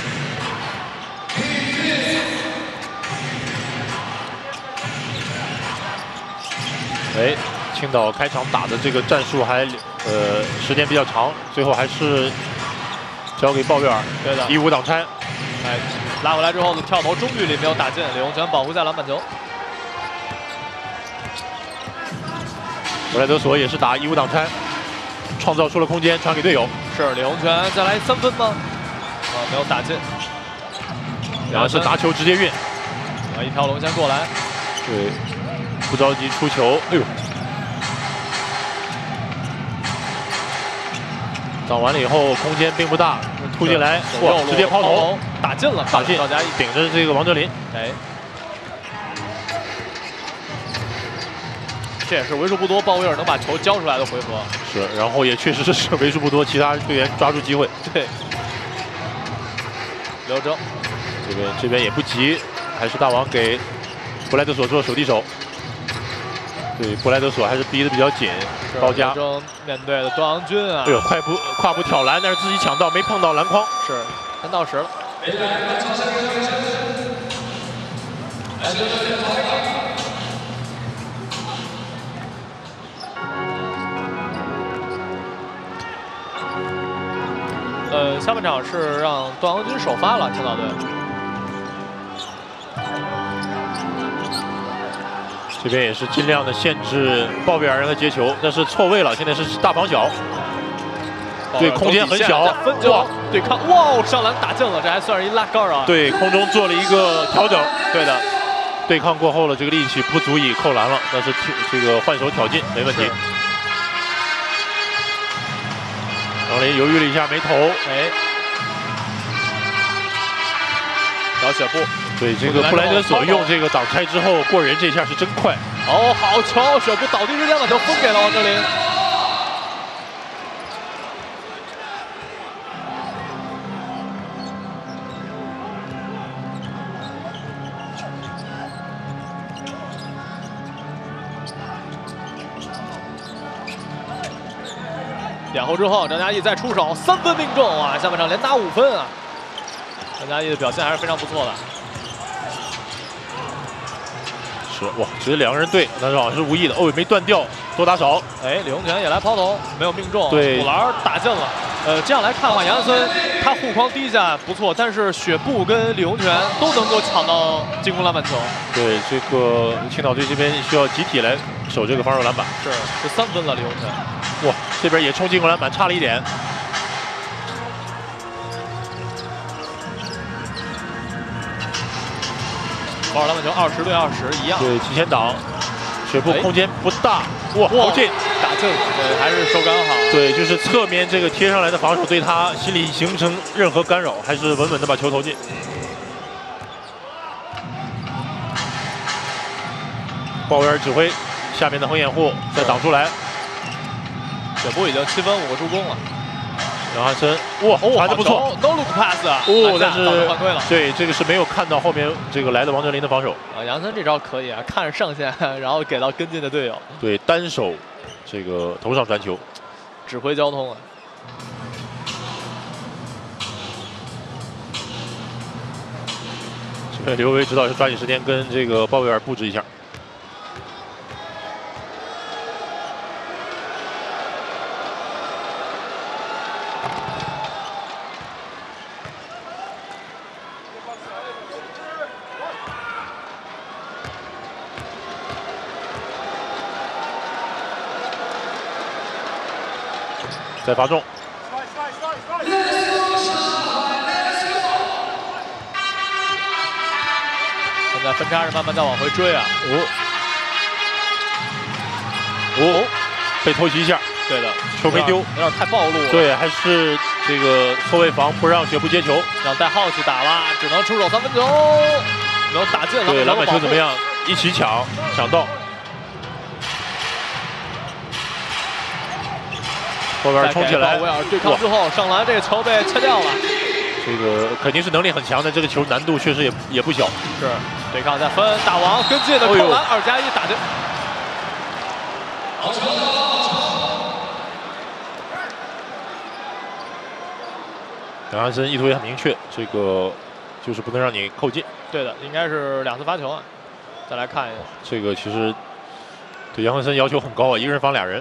哎，青岛开场打的这个战术还呃时间比较长，最后还是交给鲍威尔， 对的， 一五挡拆， 哎，拉回来之后的跳投中距离没有打进，李洪权保护下篮板球。 布莱德索也是打一五挡拆，创造出了空间，传给队友。 是李洪权再来三分吗？啊，没有打进。 然后是拿球直接运， 啊，一条龙先过来， 对。 不着急出球，哎呦！ 挡完了以后空间并不大，突进来，哇，直接抛投， 打进了， 打进， 赵佳怡顶着这个王哲林， 哎。 这也是为数不多鲍威尔能把球交出来的回合。 是，然后也确实是为数不多其他队员抓住机会。 对，刘铮这边这边也不急，还是大王给布莱德索做手递手。对，布莱德索还是逼得比较紧，高加。 刘铮面对的段昂军啊， 哎呦，快步跨步挑篮，但是自己抢到，没碰到篮筐。 是，先到时了。 呃，下半场是让段昂军首发了，青岛队。 这边也是尽量的限制鲍威尔让他接球，但是错位了，现在是大防小，对，空间很小， 哇，对抗，哇，上篮打进了，这还算是一拉杆啊。 对，空中做了一个调整，对的，对抗过后了，这个力气不足以扣篮了，但是这个换手挑进没问题。 王林犹豫了一下，没投。哎， 小雪步， 对这个布莱德索用这个挡拆之后过人这下是真快。 哦，好球！雪步倒地之间把球分给了王哲林。点后之后，张嘉译再出手，三分命中啊！下半场连打五分啊！张嘉译的表现还是非常不错的。 是哇，其实两个人对，但是好像是无意的，哦，没断掉，多打少。 哎，李洪权也来抛投，没有命中， 对， 补篮打进了。呃，这样来看的话，杨森他护框第一下不错，但是雪步跟李洪权都能够抢到进攻篮板球。 对，这个青岛队这边需要集体来守这个防守篮板。 是，十三分了，李洪权。 哇，这边也冲进攻篮板，差了一点。 防守篮板球二十对二十一样。 对，提前挡，雪步空间不大，哇，投进， 打进，对，还是手感好。 对，就是侧面这个贴上来的防守对他心理形成任何干扰，还是稳稳的把球投进。鲍威尔指挥下面的横掩护再挡出来。 雪步已经七分五个助攻了， 杨汉森，哇，传的不错 ，no look pass， 哦，但是犯规了， 对，这个是没有看到后面这个来的王哲林的防守。 啊，杨森这招可以啊，看着上线，然后给到跟进的队友， 对，单手这个头上传球， 指挥交通啊。 这边刘维指导是抓紧时间跟这个鲍威尔布置一下。 再罚中， 现在分差是慢慢在往回追啊！ 哦，哦，被偷袭一下， 对的， 球没丢， 有点太暴露了。 对，还是这个错位防不让雪步接球， 让戴浩去打了，只能出手三分球，没有打进。 对，篮板球怎么样？一起抢，抢到。 鲍威尔冲起来， 鲍威尔对抗之后上篮，这个球被切掉了。 这个肯定是能力很强的，这个球难度确实也也不小。 是，对抗再分，大王跟进的扣篮，二加一打进。 杨汉森意图也很明确，这个就是不能让你扣进。 对的，应该是两次罚球啊。再来看一下， 这个其实对杨汉森要求很高啊，一个人防俩人。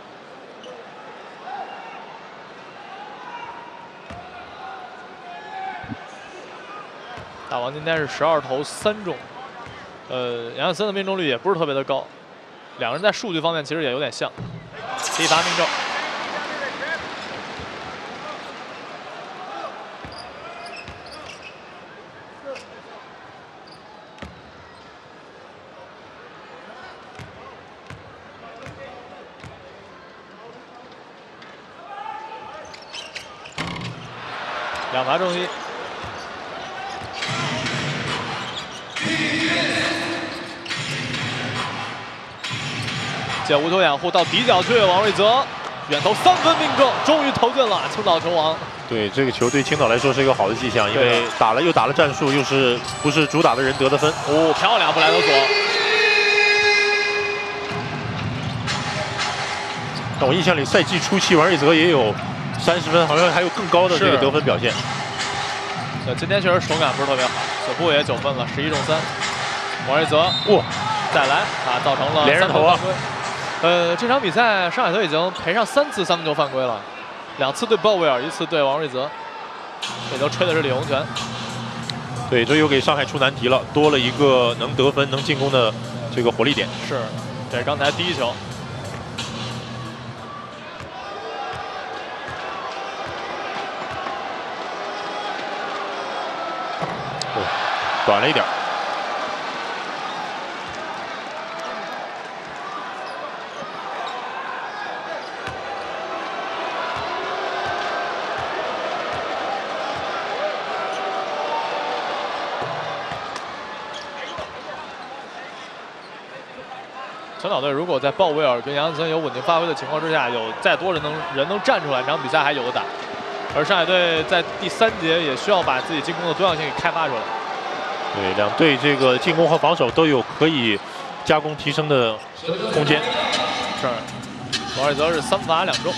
大王今天是十二投三中，呃，杨汉森的命中率也不是特别的高，两个人在数据方面其实也有点像，第一罚命中。 两罚中一。借无球掩护到底角去，王瑞泽远投三分命中，终于投进了青岛球王。 对这个球对青岛来说是一个好的迹象，因为打了又打了战术，又是不是主打的人得的分。 哦，漂亮，布莱德索。 但我印象里赛季初期王瑞泽也有三十分，好像还有更高的这个得分表现。 呃，今天确实手感不是特别好，此步也九分了，十一中三。王瑞泽，哇，再来啊，造成了连人头啊。 呃，这场比赛上海队已经赔上三次三分球犯规了，两次对鲍威尔，一次对王瑞泽，也都吹的是李洪权。 对，这又给上海出难题了，多了一个能得分、能进攻的这个火力点。 是，这是刚才第一球。 哦，短了一点。 青岛队如果在鲍威尔跟杨森有稳定发挥的情况之下，有再多人能人能站出来，这场比赛还有的打。而上海队在第三节也需要把自己进攻的多样性给开发出来。 对，两队这个进攻和防守都有可以加工提升的空间。 是，王瑞泽是三罚两中。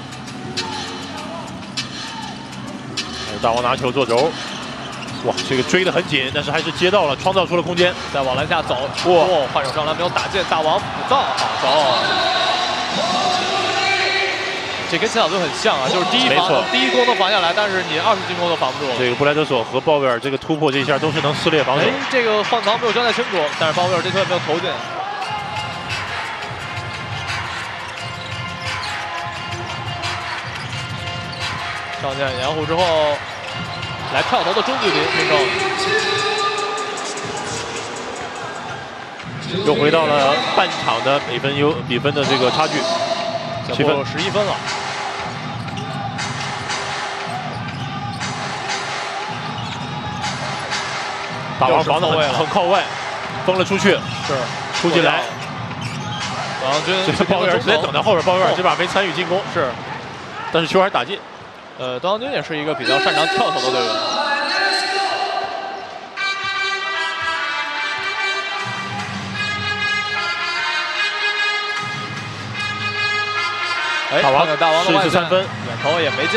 大王拿球做轴。哇，这个追得很紧，但是还是接到了，创造出了空间， 再往篮下走。哇，换手上篮没有打进，大王补到，好走。这跟青岛队很像啊，就是第一防第一攻能防下来，但是你二次进攻都防不住。 这个布莱德索和鲍威尔这个突破这一下都是能撕裂防守。 哎，这个换防没有交代清楚，但是鲍威尔这球也没有投进。上线掩护之后。来跳投的中距离命中， 又回到了半场的比分优比分的这个差距，七分十一分了。 大王防的很很靠外，封了出去， 是出进来。 王军这鲍威尔直接等在后边，鲍威尔这把没参与进攻， 是， 但是球还是打进。 呃，段王军也是一个比较擅长跳投的队员。哎， 大王大王的试一次三分， 远投也没进。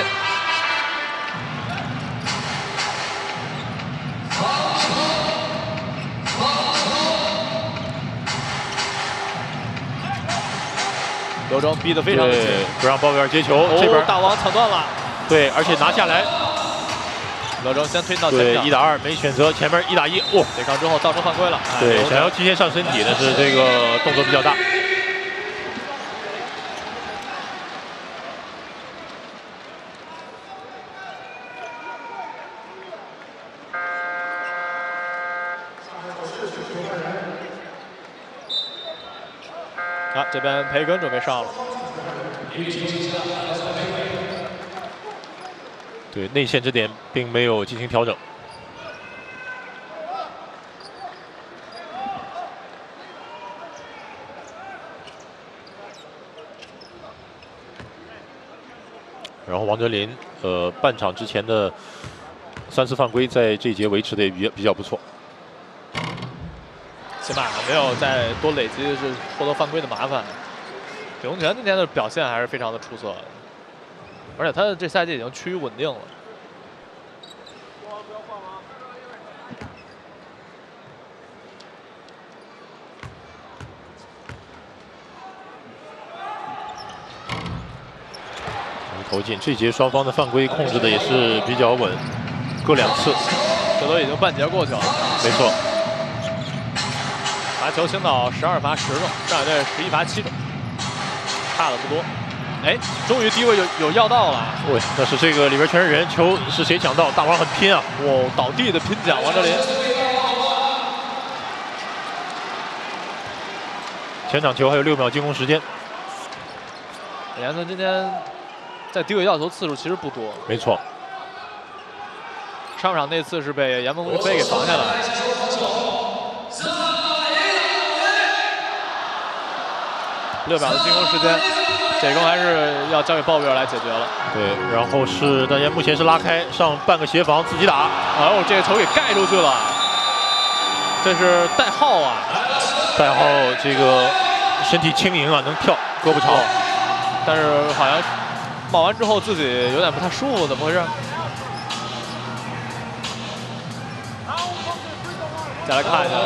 刘铮逼得非常的紧， 不让鲍威尔接球， 哦、 这边大王抢断了。 对，而且拿下来。 刘铮先推到前对，一打二没选择，前面一打一，哇！ 对抗之后造成犯规了。 对，想要提前上身体，但是这个动作比较大。 啊，这边培根准备上了。 对，内线这点并没有进行调整。然后王哲林，呃，半场之前的三次犯规，在这一节维持的也比比较不错。 起码没有再多累积是获得犯规的麻烦。李洪权今天的表现还是非常的出色的，而且他的这赛季已经趋于稳定了。 投进，这节双方的犯规控制的也是比较稳，各两次， 这都已经半节过去了。 没错。 罚球青岛十二罚十中，上海队十一罚七中，差的不多。哎，终于低位有有要到了。 喂，但是这个里边全是人，球是谁抢到？大王很拼啊！ 哇，倒地的拼抢，王哲林。 前场球还有六秒进攻时间。 李安森今天在低位要球次数其实不多。 没错。 上半场那次是被严梦飞给防下来了。六秒的进攻时间，这攻还是要交给鲍威尔来解决了。 对，然后是大家目前是拉开上半个协防自己打， 哎呦，这个球给盖出去了，这是代号啊！ 代号这个身体轻盈啊，能跳，胳膊长， 但是好像冒完之后自己有点不太舒服，怎么回事？再来看一下，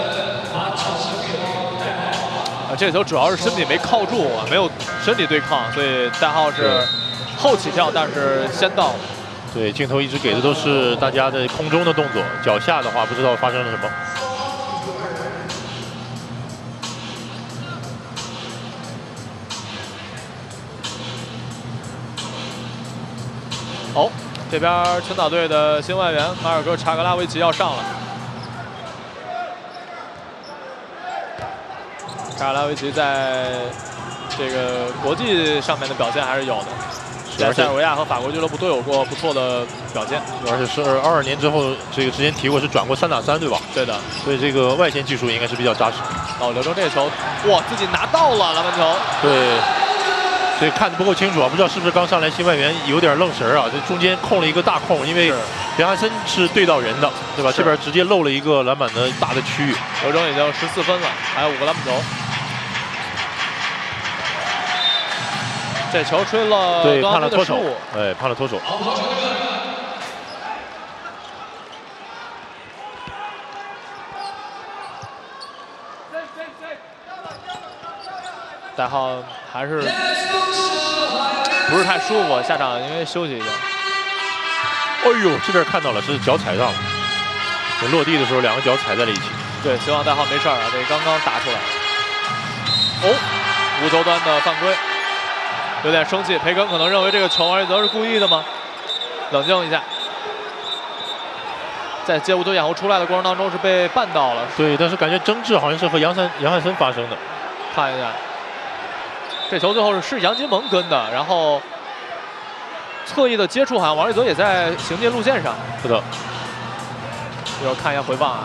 啊，这个球主要是身体没靠住啊，没有身体对抗，所以代号是后起跳，但是先到。 对，镜头一直给的都是大家的空中的动作，脚下的话不知道发生了什么。 哦，这边青岛队的新外援马尔科查格拉维奇要上了。查格拉维奇在这个国际上面的表现还是有的，在塞尔维亚和法国俱乐部都有过不错的表现。 而且是二二年之后，这个之前提过是转过三打三，对吧？ 对的， 所以这个外线技术应该是比较扎实。 哦，刘铮这个球，哇，自己拿到了篮板球。 对。所以看的不够清楚啊，不知道是不是刚上来新外援有点愣神啊？这中间空了一个大空，因为梁汉森是对到人的，对吧？这边直接漏了一个篮板的大的区域。 刘铮已经十四分了，还有五个篮板球。这球吹了， 对，判了脱手，哎，判了脱手。 代号还是不是太舒服，下场因为休息一下。 哎呦，这边看到了，是脚踩上了。落地的时候，两个脚踩在了一起。 对，希望代号没事啊，这刚刚打出来。哦，无球端的犯规，有点生气。培根可能认为这个球王瑞泽是故意的吗？冷静一下。在接无球掩护出来的过程当中是被绊到了。 对，但是感觉争执好像是和杨森杨汉森发生的。 看一下。这球最后是是杨金蒙跟的，然后侧翼的接触好像王瑞泽也在行进路线上。 是的， 一会儿看一下回放啊。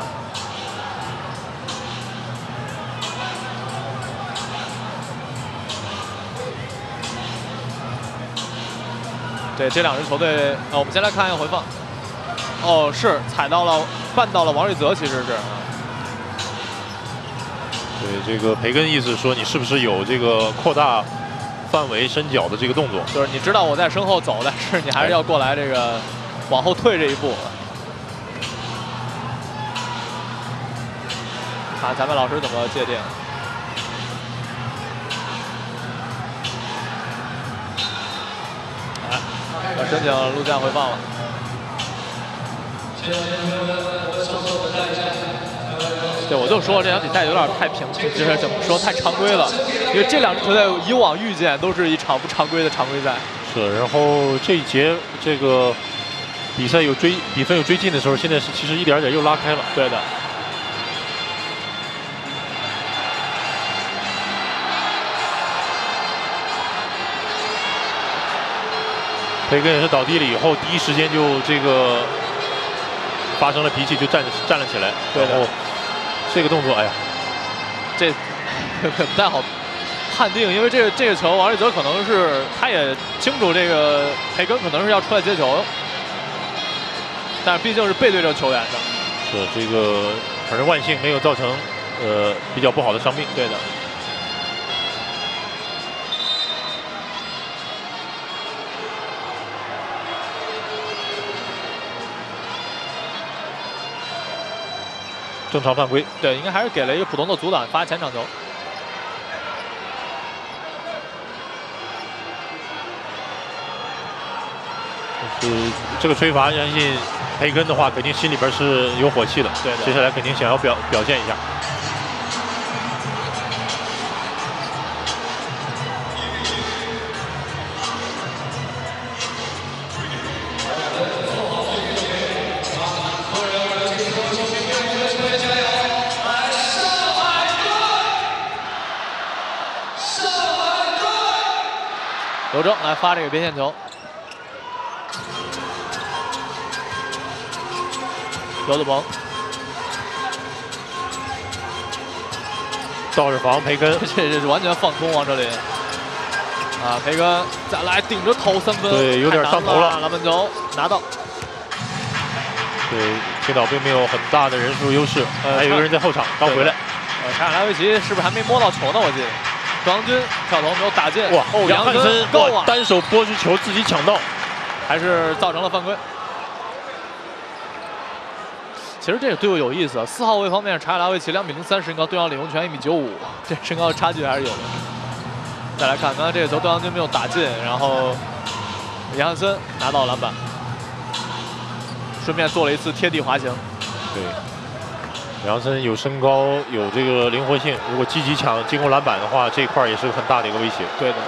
对，这两支球队，啊，我们先来看一下回放。哦，是踩到了，绊到了王瑞泽，其实是。 对，这个培根意思说你是不是有这个扩大范围伸脚的这个动作？ 就是你知道我在身后走，但是你还是要过来这个往后退这一步。看咱们老师怎么界定。来，要申请录像回放了。对，我就说这场比赛有点太平，就是怎么说太常规了，因为这两支球队以往遇见都是一场不常规的常规赛。 是，然后这一节这个比赛有追比分有追进的时候，现在是其实一点点又拉开了。 对的。 培根也是倒地了以后，第一时间就这个发生了脾气，就站站了起来。 对的。 这个动作，哎呀， 这不太好判定，因为这个这个球，王瑞泽可能是他也清楚这个培根可能是要出来接球，但是毕竟是背对着球员的。 是这个，反正万幸没有造成呃比较不好的伤病。 对的。 正常犯规， 对，应该还是给了一个普通的阻挡，罚前场球。 就是这个吹罚，相信培根的话，肯定心里边是有火气的。 对的。 接下来肯定想要表表现一下。 刘铮来发这个边线球， 刘子鹏， 倒着防培根， 这这是完全放空王哲林。啊，培根再来顶着投三分， 对，有点上头了。 篮板球拿到。 对，青岛并没有很大的人数优势，呃、还有一个人在后场刚回来。 呃，查尔拉维奇是不是还没摸到球呢？我记得。庄军跳投没有打进， 哇！ 哦， 杨汉森够啊， 单手拨出球自己抢到， 还是造成了犯规。其实这个队伍有意思啊，四号位方面，查尔拉维奇两米零三身高，对方李洪权一米九五，这身高差距还是有的。再来看，刚才这个球，段阳军没有打进，然后杨汉森拿到篮板，顺便做了一次贴地滑行。 对。 杨森有身高，有这个灵活性。如果积极抢进攻篮板的话，这一块也是很大的一个威胁。 对的。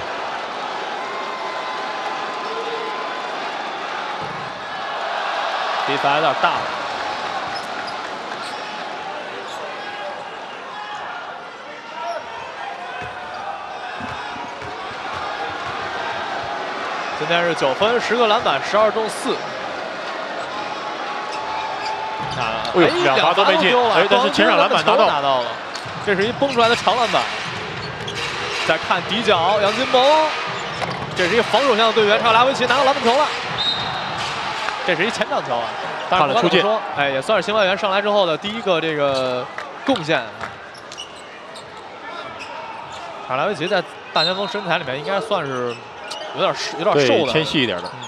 比分有点大了。今天是九分，十个篮板，十二中四。 啊！ 哎呦，两罚都没进，哎，但是前场篮板拿到拿到了，这是一崩出来的长篮板。再看底角，杨金鹏，这是一个防守项的队员，查尔拉维奇拿到篮板球了。这是一前场球啊， 看了出界， 哎，也算是新外援上来之后的第一个这个贡献。查尔拉维奇在大前锋身材里面应该算是有点有点瘦的， 纤细一点的。嗯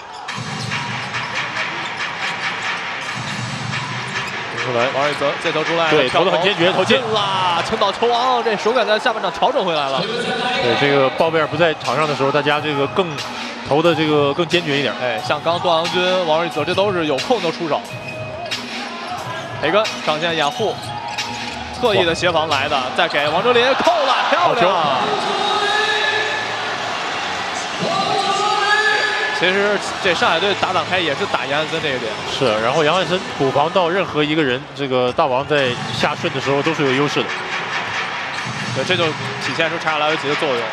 出来， 王瑞泽这球出来， 对，投的很坚决，投进啦！青岛球王这手感在下半场调整回来了。 对，这个鲍贝尔不在场上的时候，大家这个更投的这个更坚决一点。 哎，像刚段阳军、王瑞泽，这都是有空就出手。培根上线掩护，特意的协防来的，再给王哲林扣了，漂亮！其实这上海队打挡开也是打杨汉森这个点。是， 然后杨汉森补防到任何一个人，这个大王在下顺的时候都是有优势的。 对，这就体现出查尔拉维奇的作用。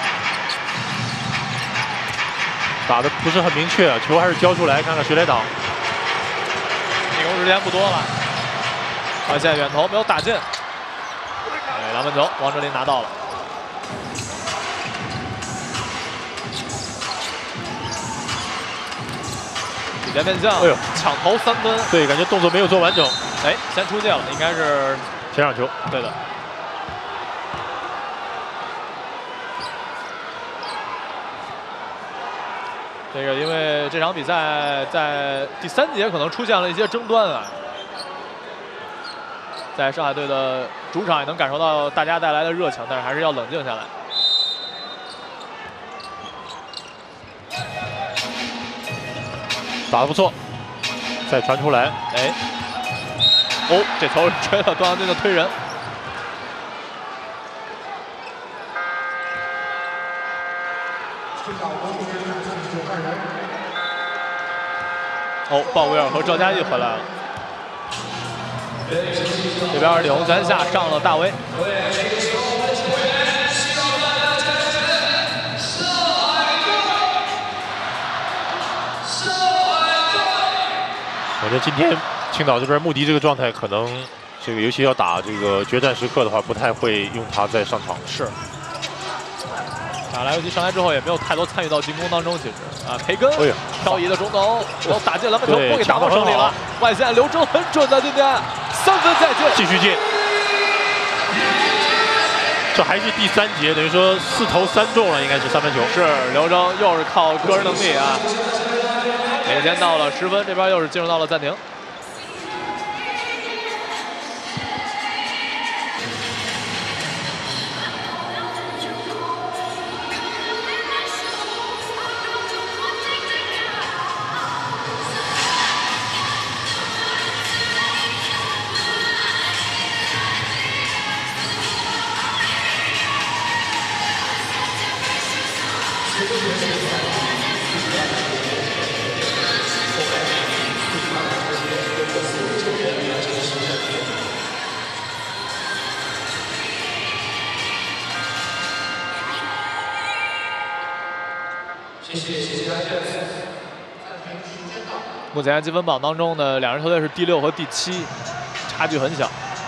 打的不是很明确，球还是交出来，看看谁来挡。 进攻时间不多了，发现远投没有打进。哎，篮板球，王哲林拿到了。 连变将，哎呦，抢投三分， 对，感觉动作没有做完整。 哎，先出界了，应该是前场球， 对的。这个因为这场比赛在第三节可能出现了一些争端啊，在上海队的主场也能感受到大家带来的热情，但是还是要冷静下来。 打得不错，再传出来， 哎，哦，这球吹了段阳军的推人。哦，鲍威尔和赵佳毅回来了。这边李洪权下上了大威。 我觉得今天青岛这边穆迪这个状态，可能这个尤其要打这个决战时刻的话，不太会用他再上场。 是。查尔拉维奇上来之后也没有太多参与到进攻当中，其实啊，培根哎呀漂移的中投，然后打进篮板球，不给打到手里了。 好外线刘铮很准的，今天三分再进， 继续进。这还是第三节，等于说四投三中了，应该是三分球。 是刘铮又是靠个人能力啊。 领先到了十分，这边又是进入到了暂停。 谢谢谢谢大家。暂停时间到。 目前积分榜当中呢，两支球队是第六和第七，差距很小。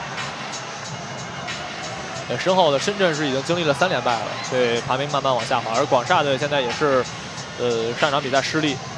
呃，身后的深圳是已经经历了三连败了，所以排名慢慢往下滑。而广厦队现在也是，呃，上场比赛失利，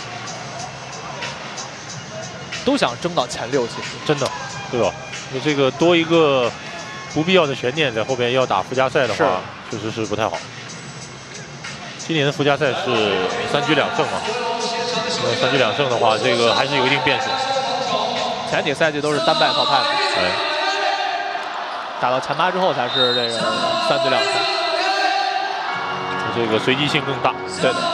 都想争到前六。其实真的， 对吧？你这个多一个不必要的悬念，在后边要打附加赛的话，确实是不太好。今年的附加赛是三局两胜嘛？呃，三局两胜的话，这个还是有一定变数。 前几个赛季都是单败淘汰的， 哎， 打到前八之后才是这个三局两胜， 这个随机性更大。 对的。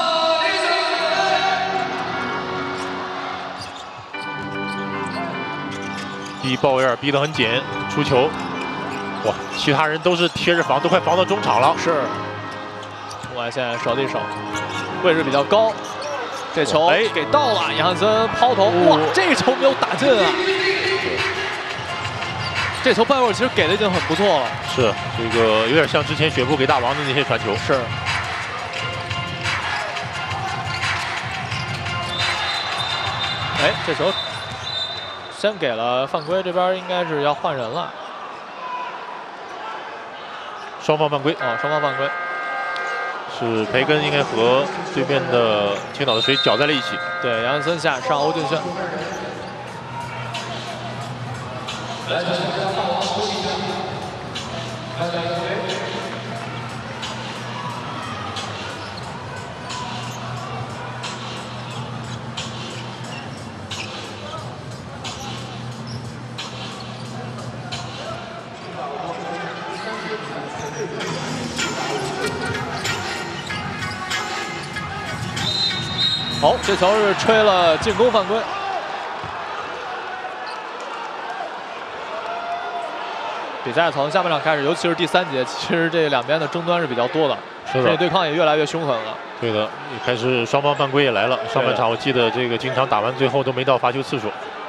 逼鲍威尔逼得很紧，出球，哇！其他人都是贴着防，都快防到中场了。 是，中外线手递手，位置比较高。这球哎给到了，杨汉森抛投，哇，这球没有打进啊！这球鲍威尔其实给的已经很不错了。 是，这个有点像之前雪布给大王的那些传球。 是。哎，这球先给了犯规，这边应该是要换人了。 双方犯规哦，双方犯规。 是培根应该和对面的青岛的水搅在了一起。 对，杨汉森下上欧俊炫。好，这球是吹了进攻犯规。比赛从下半场开始，尤其是第三节，其实这两边的争端是比较多的， 是的， 这对抗也越来越凶狠了。 对的，也开始双方犯规也来了。上半场我记得这个经常打完最后都没到罚球次数。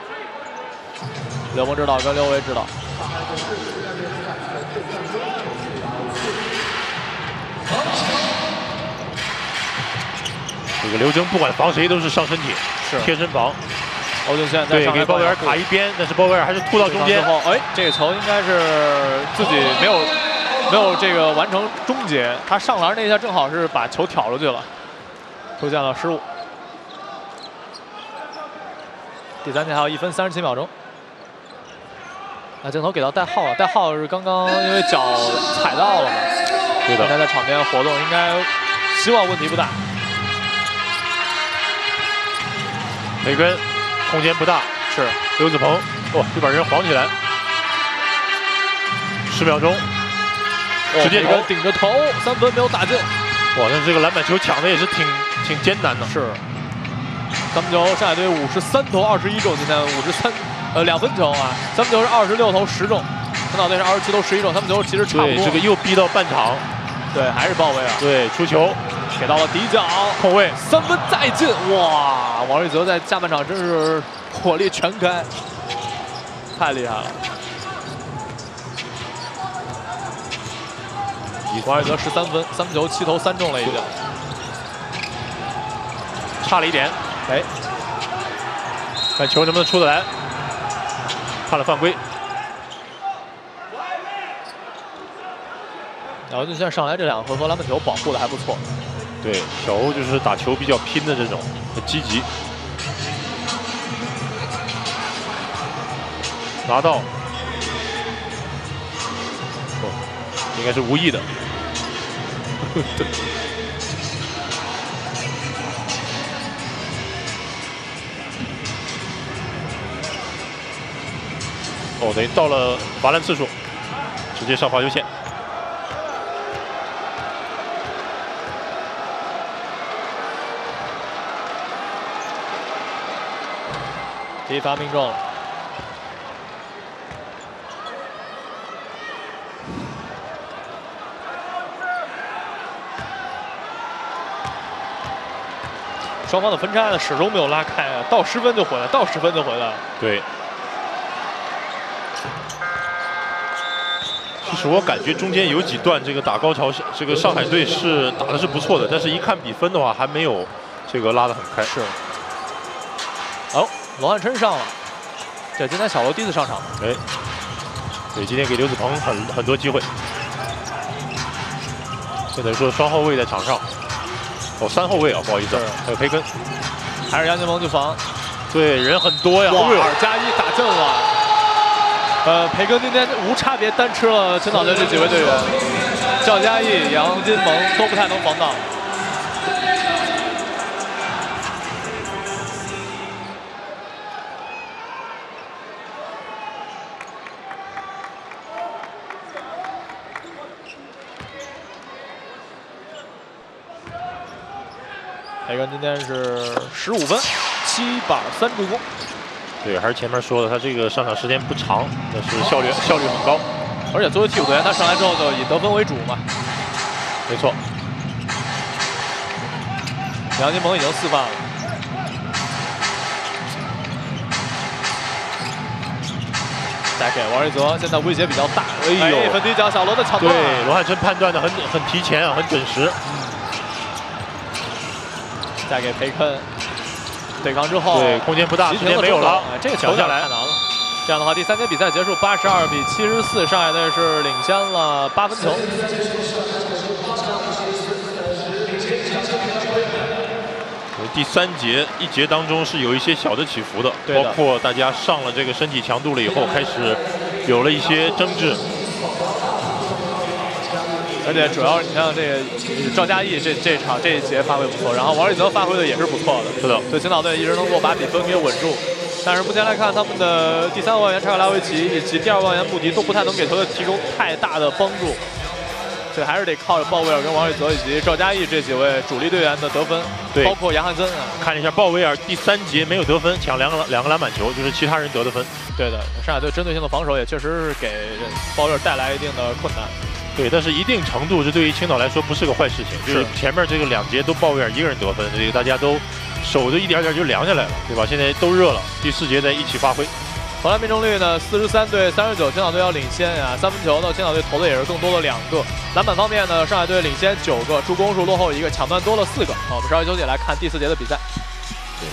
刘鹏指导跟刘维指导。 这个刘铮不管防谁都是上身体， 是贴身防。 欧俊炫对，给鲍威尔卡一边，但是鲍威尔还是突到中间。 后，哎，这个球应该是自己没有没有这个完成终结，他上篮那一下正好是把球挑出去了，出现了失误。第三节还有一分三十七秒钟。啊，镜头给到戴浩了，戴浩是刚刚因为脚踩到了嘛， 对的， 他在场边活动，应该希望问题不大。 培根空间不大， 是刘子鹏，哇，就把人晃起来，十秒钟，直接头顶着头，三分没有打进。 哇，那这个篮板球抢的也是挺挺艰难的。 是，三分球上海队五十三投二十一中，今天五十三，呃两分球啊，三分球是二十六投十中，青岛队是二十七投十一中，三分球其实差不多。 对，这个又逼到半场， 对，还是鲍威尔。 对，出球。 给到了底角， 后卫三分再进，哇！王瑞泽在下半场真是火力全开，太厉害了。王瑞泽十三分，三分球七投三中了，已经差了一点。哎，看球能不能出得来，判了犯规。 姚俊炫上来这两个回合篮板球保护的还不错。 对，小欧就是打球比较拼的这种，很积极。拿到，哦，应该是无意的。哦，等于到了罚篮次数，直接上罚球线。 第一罚命中了。双方的分差始终没有拉开啊，到十分就回来，到十分就回来。 对。其实我感觉中间有几段这个打高潮，这个上海队是打的是不错的，但是一看比分的话还没有这个拉得很开。 是。 哦，罗汉琛上了，这今天小罗第一次上场。 哎，对，今天给刘子鹏很很多机会。现在说双后卫在场上，哦，三后卫啊，不好意思，还有培根， 还是杨金萌去防。 对，人很多呀。 哇，二加一打阵了。呃，培根今天无差别单吃了青岛队这几位队员，赵嘉译、杨金萌都不太能防到。培根今天是十五分、七板三助攻。 对，还是前面说的，他这个上场时间不长，但是效率效率很高。 而且作为替补队员，他上来之后就以得分为主嘛。 没错。 杨金萌已经四犯了。再给王瑞泽，现在威胁比较大。 哎呦， 粉底角小罗的抢断。 对，罗汉琛判断的很很提前啊，很准时。 再给培根，对抗之后， 对，空间不大，时间没有了， 哎、这个球下来太难了。这样的话，第三节比赛结束，八十二比七十四，上海队是领先了八分球。 第三节一节当中是有一些小的起伏的， 的包括大家上了这个身体强度了以后，开始有了一些争执。 而且主要你像这个赵嘉译这这场这一节发挥不错，然后王瑞泽发挥的也是不错的， 是的， 所以青岛队一直能够把比分给稳住。但是目前来看，他们的第三个外援查克拉维奇以及第二个外援穆迪都不太能给球队提供太大的帮助，所以还是得靠着鲍威尔跟王瑞泽以及赵嘉译这几位主力队员的得分， 对， 包括杨汉森啊。 看了一下鲍威尔第三节没有得分，抢两个两个篮板球，就是其他人得的分。 对的，上海队针对性的防守也确实是给鲍威尔带来一定的困难。 对，但是一定程度，这对于青岛来说不是个坏事情。就是前面这个两节都鲍威尔一个人得分，这个大家都手就一点点就凉下来了，对吧？现在都热了，第四节再一起发挥。 投篮命中率呢，四十三对三十九，青岛队要领先呀。三分球呢，青岛队投的也是更多的两个。篮板方面呢，上海队领先九个，助攻数落后一个，抢断多了四个。好，我们稍微休息来看第四节的比赛。 对。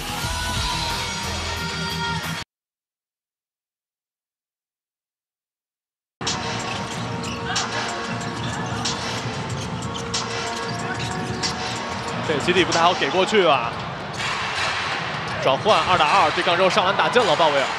这基地不太好给过去啊！转换二打二，对抗之后上篮打进了鲍威尔。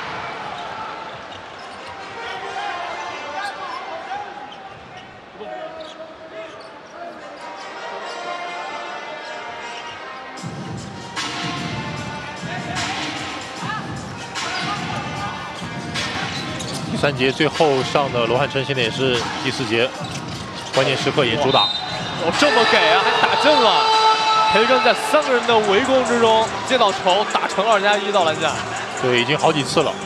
第三节最后上的罗汉琛，现在也是第四节关键时刻也主打。 哦，这么给啊，还打进了！培根在三个人的围攻之中接到球，打成二加一到篮下。 对，已经好几次了。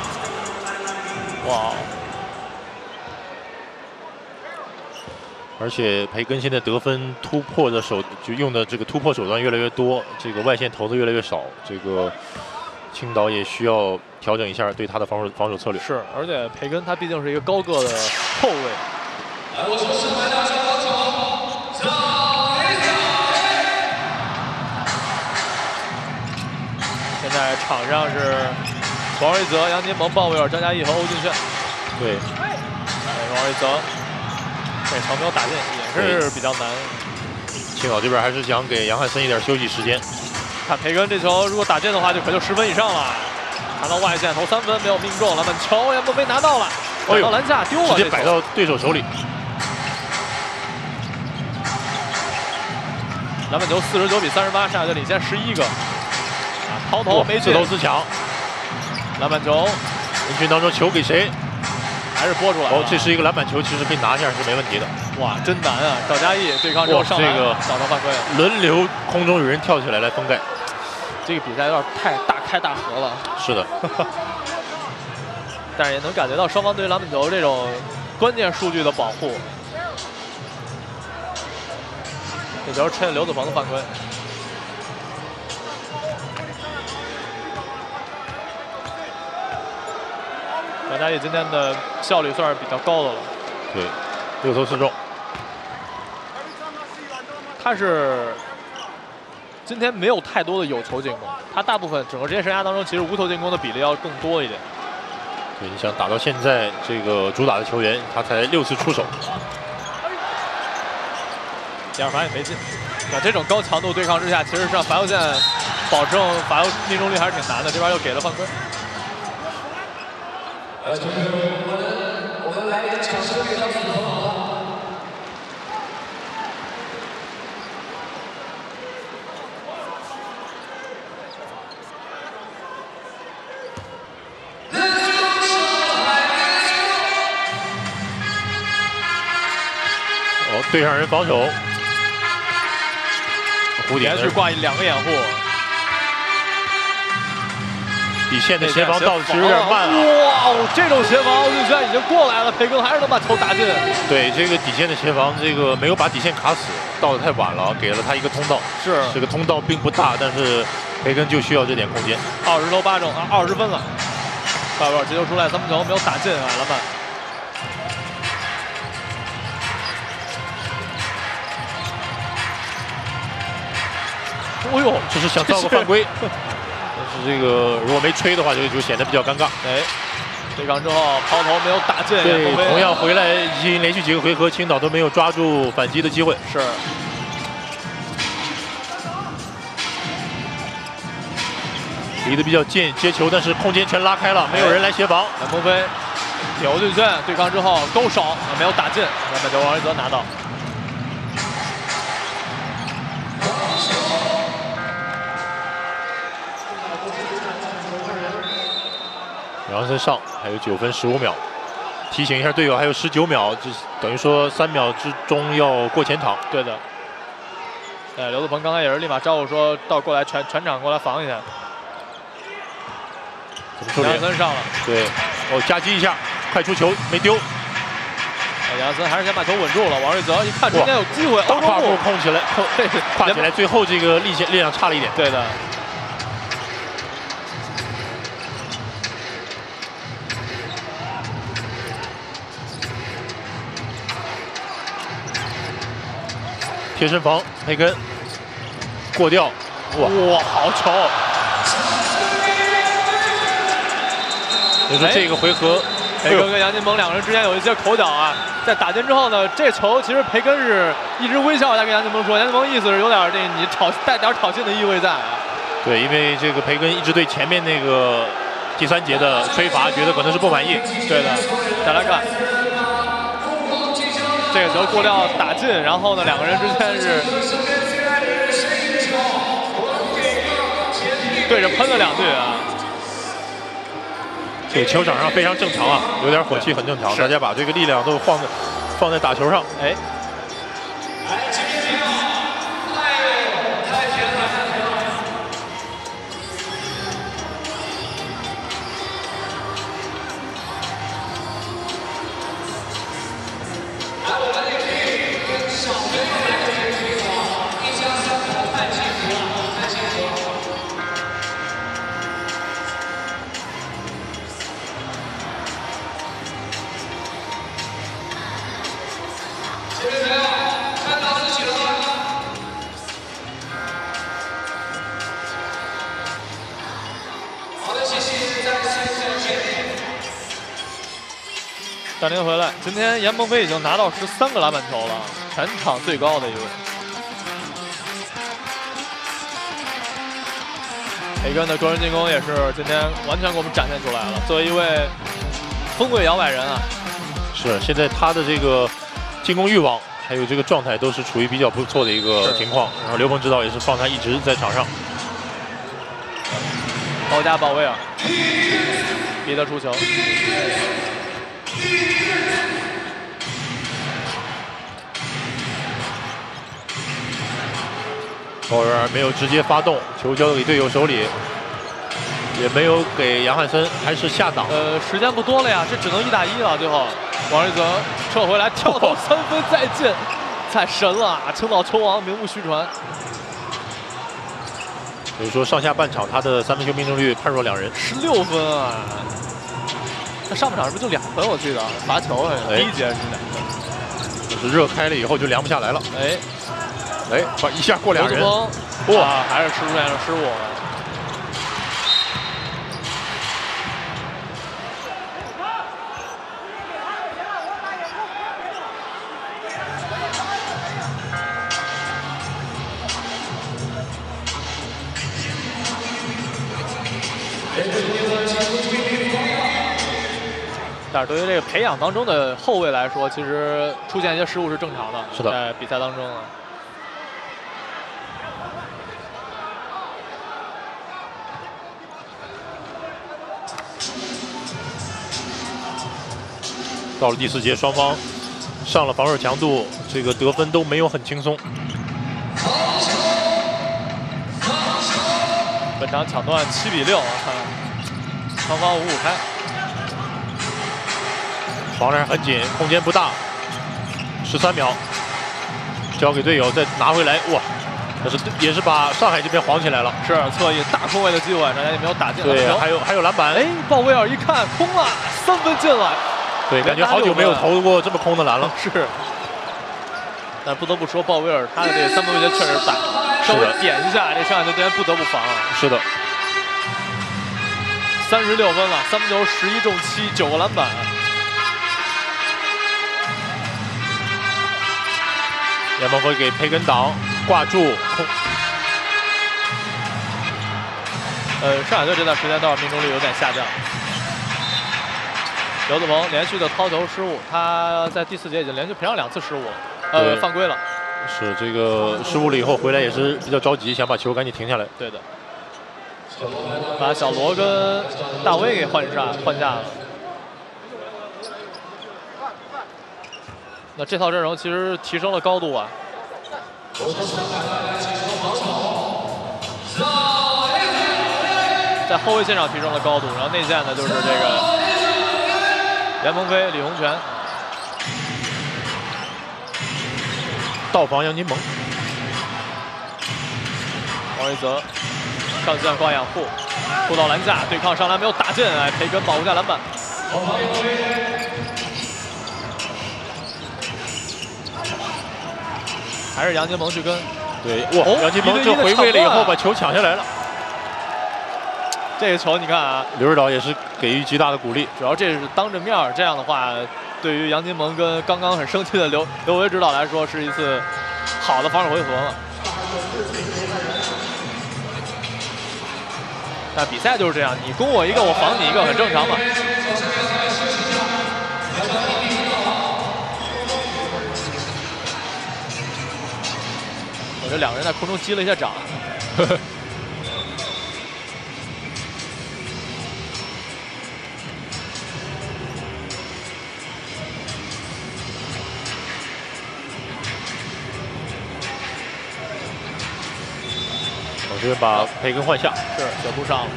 哇！ 而且培根现在得分突破的手就用的这个突破手段越来越多，这个外线投的越来越少，这个青岛也需要调整一下对他的防守防守策略。 是，而且培根他毕竟是一个高个的后卫。现在场上是王瑞泽、杨金萌、鲍威尔、张嘉译和欧俊炫。 对， 王瑞泽这球没有打进，也是比较难。 青岛这边还是想给杨汉森一点休息时间。 看培根这球，如果打进的话，就可就十分以上了。弹到外线投三分没有命中，篮板球也没拿到了，摆到篮下丢了， 直接摆到对手手里。 篮板球四十九比三十八，上海队领先十一个。啊，抛投没进， 自投自抢。 篮板球， 人群当中球给谁？ 还是拨出来了。 哦，这是一个篮板球，其实可以拿下是没问题的。 哇，真难啊！赵嘉译对抗之后上篮， 这个找到犯规， 轮流空中有人跳起来来封盖。 这个比赛有点太大开大合了。 是的， 但是也能感觉到双方对于篮板球这种关键数据的保护。这球吹了刘子鹏的犯规。张嘉译今天的效率算是比较高的了。 对，六投四中。 他是今天没有太多的有球进攻，他大部分整个职业生涯当中，其实无球进攻的比例要更多一点。 对，你想打到现在这个主打的球员，他才六次出手， 第二罚也没进。在这种高强度对抗之下，其实让罚球线保证罚球命中率还是挺难的。这边又给了犯规。 呃，同学们，我们我们来一个掌声给他们好不好？ 哦，对上人防守，蝴蝶连续挂两个掩护， 底线的协防到其实有点慢啊。 哇，这种协防，奥运轩已经过来了，培根还是能把球打进。 对，这个底线的协防，这个没有把底线卡死，到的太晚了，给了他一个通道。 是， 这个通道并不大，但是培根就需要这点空间。 二十投八中啊，二十分了。外边直球出来，三分球没有打进啊，篮板。 哦呦， 这是想造个犯规，但是这个如果没吹的话，就就显得比较尴尬。 哎，对抗之后抛投没有打进， 对，同样回来已经连续几个回合，青岛都没有抓住反击的机会。 是。 离得比较近，接球，但是空间全拉开了，没有人来协防。 南鹏飞有对阵对抗之后勾手没有打进，篮板球王一泽拿到。 杨森上还有九分十五秒，提醒一下队友还有十九秒，就等于说三秒之中要过前场。 对的。哎，刘子鹏刚才也是立马招呼说到过来全全场过来防一下。 怎么处理？ 杨森上了。对。 哦，夹击一下，快出球没丢。 杨森还是先把球稳住了。王瑞泽一看中间有机会， 大跨步控起来，控跨起来，最后这个力气力量差了一点。 对的。 贴身防，培根过掉，哇哇，好球！ 你说这个回合， 培根跟杨金鹏两个人之间有一些口角啊，在打进之后呢，这球其实培根是一直微笑，在跟杨金鹏说，杨金鹏意思是有点这你挑带点挑衅的意味在啊。对， 因为这个培根一直对前面那个第三节的吹罚觉得可能是不满意。 对的，再来看。 这个球过掉打进，然后呢，两个人之间是对着喷了两队啊。 这个球场上非常正常啊，有点火气很正常，大家把这个力量都放在放在打球上。 哎。 大林回来，今天严鹏飞已经拿到十三个篮板球了，全场最高的一位。培根的个人进攻也是今天完全给我们展现出来了。作为一位锋柜摇摆人啊， 是现在他的这个进攻欲望还有这个状态都是处于比较不错的一个情况。然后刘鹏指导也是放他一直在场上。 包夹鲍威尔，逼得出球。 鲍威尔没有直接发动，球交给队友手里，也没有给杨汉森，还是下档。 呃，时间不多了呀，这只能一打一了。最后，王瑞泽撤回来，跳投三分再进，太神了！青岛球王名不虚传。 所以说上下半场他的三分球命中率判若两人， 十六分啊！那上半场是不是就两分？我记得罚球，第一节是两分。 就是热开了以后就凉不下来了。 哎。 哎，一下过两人， 哇，还是出现了失误。但是对于这个培养当中的后卫来说，其实出现一些失误是正常的。 是的， 在比赛当中啊。 到了第四节，双方上了防守强度，这个得分都没有很轻松。 本场抢断七比六，看双方五五开。 防线很紧，空间不大，十三秒，交给队友再拿回来，哇！但是也是把上海这边晃起来了， 是侧翼大空位的机会，人家也没有打进。 对，还有还有篮板， 哎，鲍威尔一看空了，三分进来。 对，感觉好久没有投过这么空的篮了。 是。但不得不说，鲍威尔他的这个三分威胁确实大，稍微点一下，这上海队队员不得不防啊。 是的。 三十六分了，三分球十一中七，九个篮板。 杨梦辉给培根挡挂住空。 呃，上海队这段时间倒是命中率有点下降。刘子鹏连续的抛球失误，他在第四节已经连续赔上两次失误了，呃，犯规了。 是这个失误了以后回来也是比较着急，想把球赶紧停下来。 对的。把小罗跟大威给换下换下了。那这套阵容其实提升了高度啊。在后卫线上提升了高度，然后内线呢就是这个严鹏飞、李洪权， 倒防杨金蒙， 王一泽上线挂掩护，护到篮下对抗上篮没有打进，哎，培根保护下篮板。还是杨金蒙去跟， 对，哇，杨金蒙这回位了以后把球抢下来了。 这个球你看啊， 刘指导也是给予极大的鼓励。 主要这是当着面，这样的话，对于杨金蒙跟刚刚很生气的刘刘维指导来说，是一次好的防守回合嘛。但比赛就是这样，你攻我一个，我防你一个，很正常嘛。我这两个人在空中击了一下掌。 我这边把培根换下， 是脚步上了。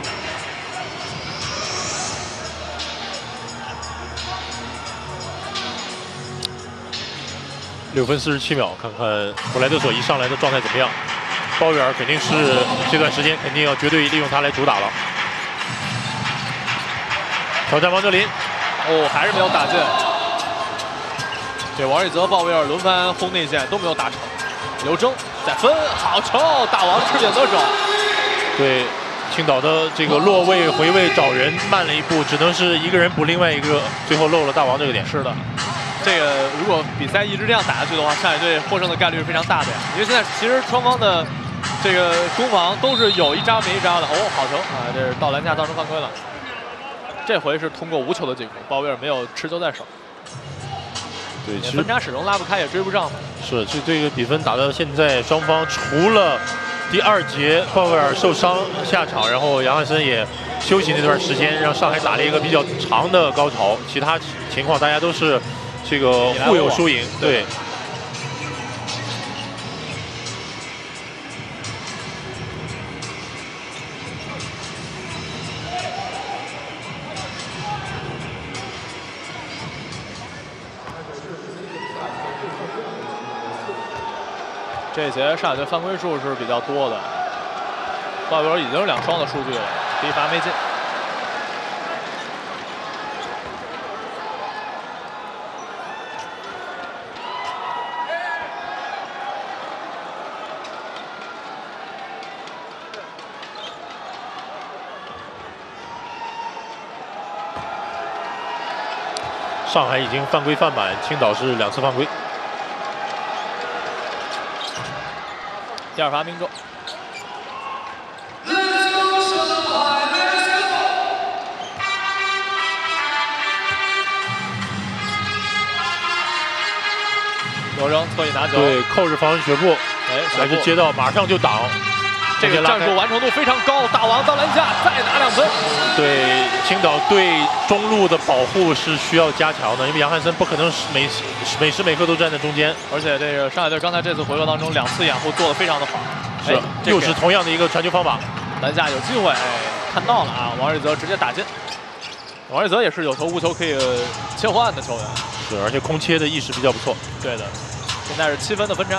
六分四十七秒，看看布莱德索一上来的状态怎么样。鲍威尔肯定是这段时间肯定要绝对利用他来主打了。挑战王哲林， 哦，还是没有打进。这王一泽、鲍威尔轮番轰内线都没有打成。刘铮再分，好球！大王吃点得手。 对，青岛的这个落位回位找人慢了一步，只能是一个人补另外一个，最后漏了大王这个点。 是的。这个如果比赛一直这样打下去的话，上海队获胜的概率是非常大的呀。因为现在其实双方的这个攻防都是有一扎没一扎的。哦，好球啊！这是到篮下造成犯规了。这回是通过无球的进攻，鲍威尔没有持球在手。 对，其实分差始终拉不开，也追不上。 是，这这个比分打到现在，双方除了第二节鲍威尔受伤下场，然后杨汉森也休息那段时间，让上海打了一个比较长的高潮，其他情况大家都是。这个互有输赢，对。 这节上海队犯规数是比较多的，鲍威尔已经是两双的数据了，第一罚没进。 上海已经犯规犯满，青岛是两次犯规。 第二罚命中。 罗扔侧翼拿球， 对，扣着防人学步， 哎， 还是接到马上就挡， 这个战术完成度非常高，打完到篮下再拿两分。 对，青岛对中路的保护是需要加强的，因为杨汉森不可能每每时每刻都站在中间， 而且这个上海队刚才这次回合当中两次掩护做得非常的好， 是、哎、又是同样的一个传球方法， 篮下有机会，哎，看到了啊，王瑞泽直接打进。王瑞泽也是有球无球可以切换的球员， 是，而且空切的意识比较不错。 对的。 现在是七分的分差，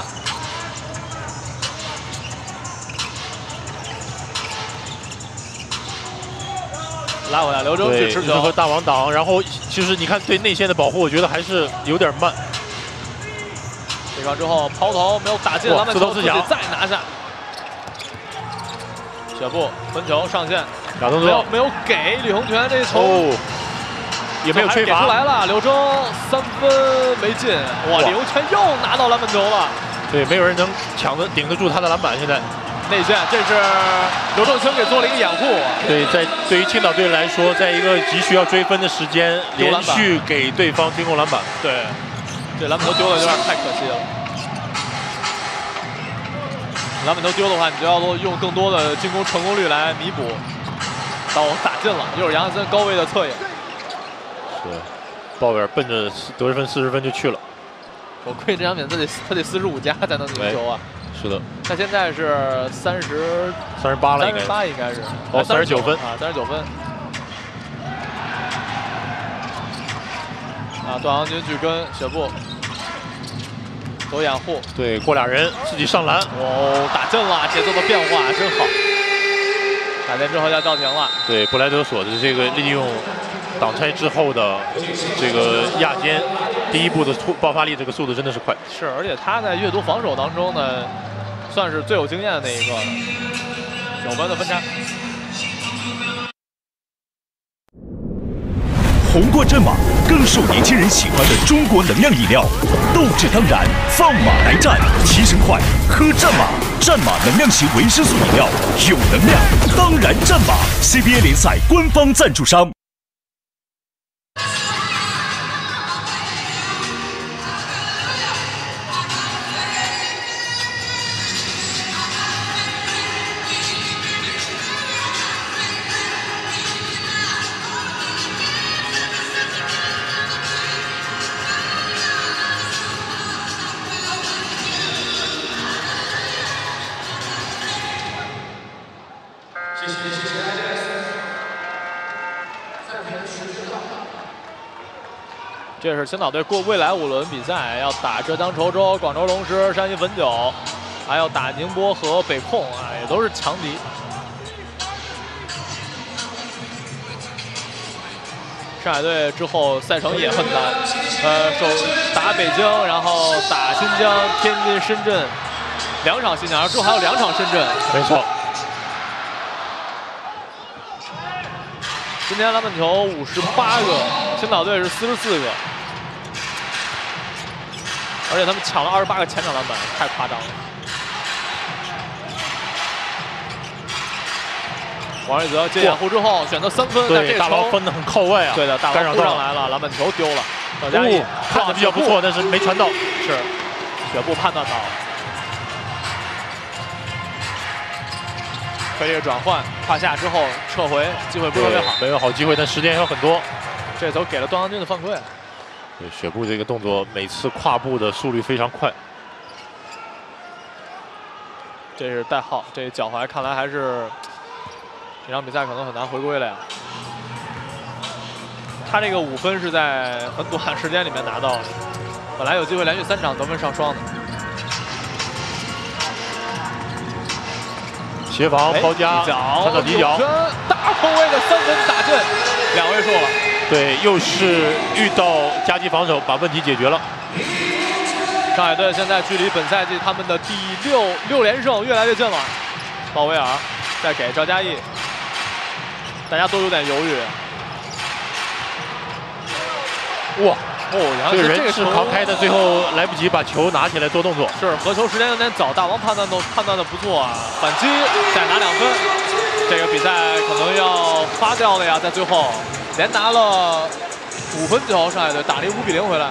拉回来，刘铮去持球和大王挡，然后其实你看对内线的保护，我觉得还是有点慢。 对抗之后抛投没有打进，篮板球自己再拿下。雪布分球上线， 俩动作没有没有给李洪权这球。哦也没有吹罚出来了，刘铮三分没进，哇！李洪权又拿到篮板球了。 对，没有人能抢得顶得住他的篮板。现在内线，这是刘仲清给做了一个掩护。 对，在对于青岛队来说，在一个急需要追分的时间，连续给对方进攻篮板。 对，这篮板球丢了有点太可惜了。篮板球丢的话，你就要用更多的进攻成功率来弥补。刀打进了，又是杨汉森高位的侧影。 对，鲍威尔奔着得分四十分就去了。 我亏这场比赛他得他得四十五加才能赢球啊。 是的。 他现在是三十三十八了， 三十八应该是。 哦，三十九分啊，三十九分。啊，段航军去跟雪布走掩护。 对，过俩人自己上篮。 哦，打正了，节奏的变化真好。打进之后要叫停了。 对，布莱德索的这个利用。 挡拆之后的这个亚肩，第一步的突爆发力，这个速度真的是快。 是，而且他在阅读防守当中呢，算是最有经验的那一个了。九分的分差。 红过战马，更受年轻人喜欢的中国能量饮料，斗志当然，放马来战，提神快，喝战马。战马能量型维生素饮料，有能量当然战马。C B A 联赛官方赞助商。 这是青岛队过未来五轮比赛，要打浙江稠州、广州龙狮、山西汾酒，还要打宁波和北控啊，也都是强敌。上海队之后赛程也很难，呃，首打北京，然后打新疆、天津、深圳，两场新疆，然后之后还有两场深圳。 没错。 今天篮板球五十八个，青岛队是四十四个，而且他们抢了二十八个前场篮板，太夸张了。王瑞泽接掩护之后选择三分， 对，大佬分得很靠外啊。 对的，大佬扑上来了，篮板球丢了。赵佳毅看的比较不错，但是没传到。 是，雪布判断到了。 可以转换胯下之后撤回，机会不是特别好， 没有好机会，但时间也有很多。 这球给了段航军的犯规。 对，雪布这个动作每次跨步的速率非常快。 这是代号，这脚踝看来还是这场比赛可能很难回归了呀。他这个五分是在很短时间里面拿到的，本来有机会连续三场得分上双的。 协防包夹，传到底角， 大空位的三分打进，两位数了。 对，又是遇到夹击防守，把问题解决了。 上海队现在距离本赛季他们的第六六连胜越来越近了。鲍威尔再给赵佳毅，大家都有点犹豫。 哇！ 哦，然后这个人是这个球扛开的，最后来不及把球拿起来做动作。 是合球时间有点早，大王判断都判断的不错啊，反击再拿两分，这个比赛可能要发掉了呀，在最后连拿了五分球，上海队打了一五比零回来。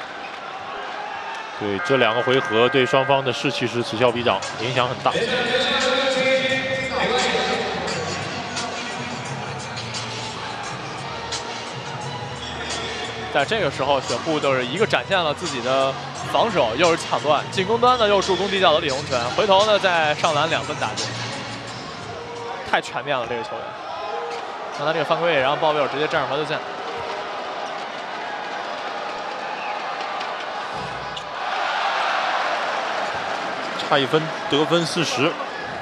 对，这两个回合对双方的士气是此消彼长，影响很大。 在这个时候，雪户就是一个展现了自己的防守，又是抢断；进攻端呢又是助攻地窖的李洪权，回头呢再上篮两分打进，太全面了这个球员。刚才这个犯规，然后鲍威尔直接站上罚球线。 差一分，得分四十。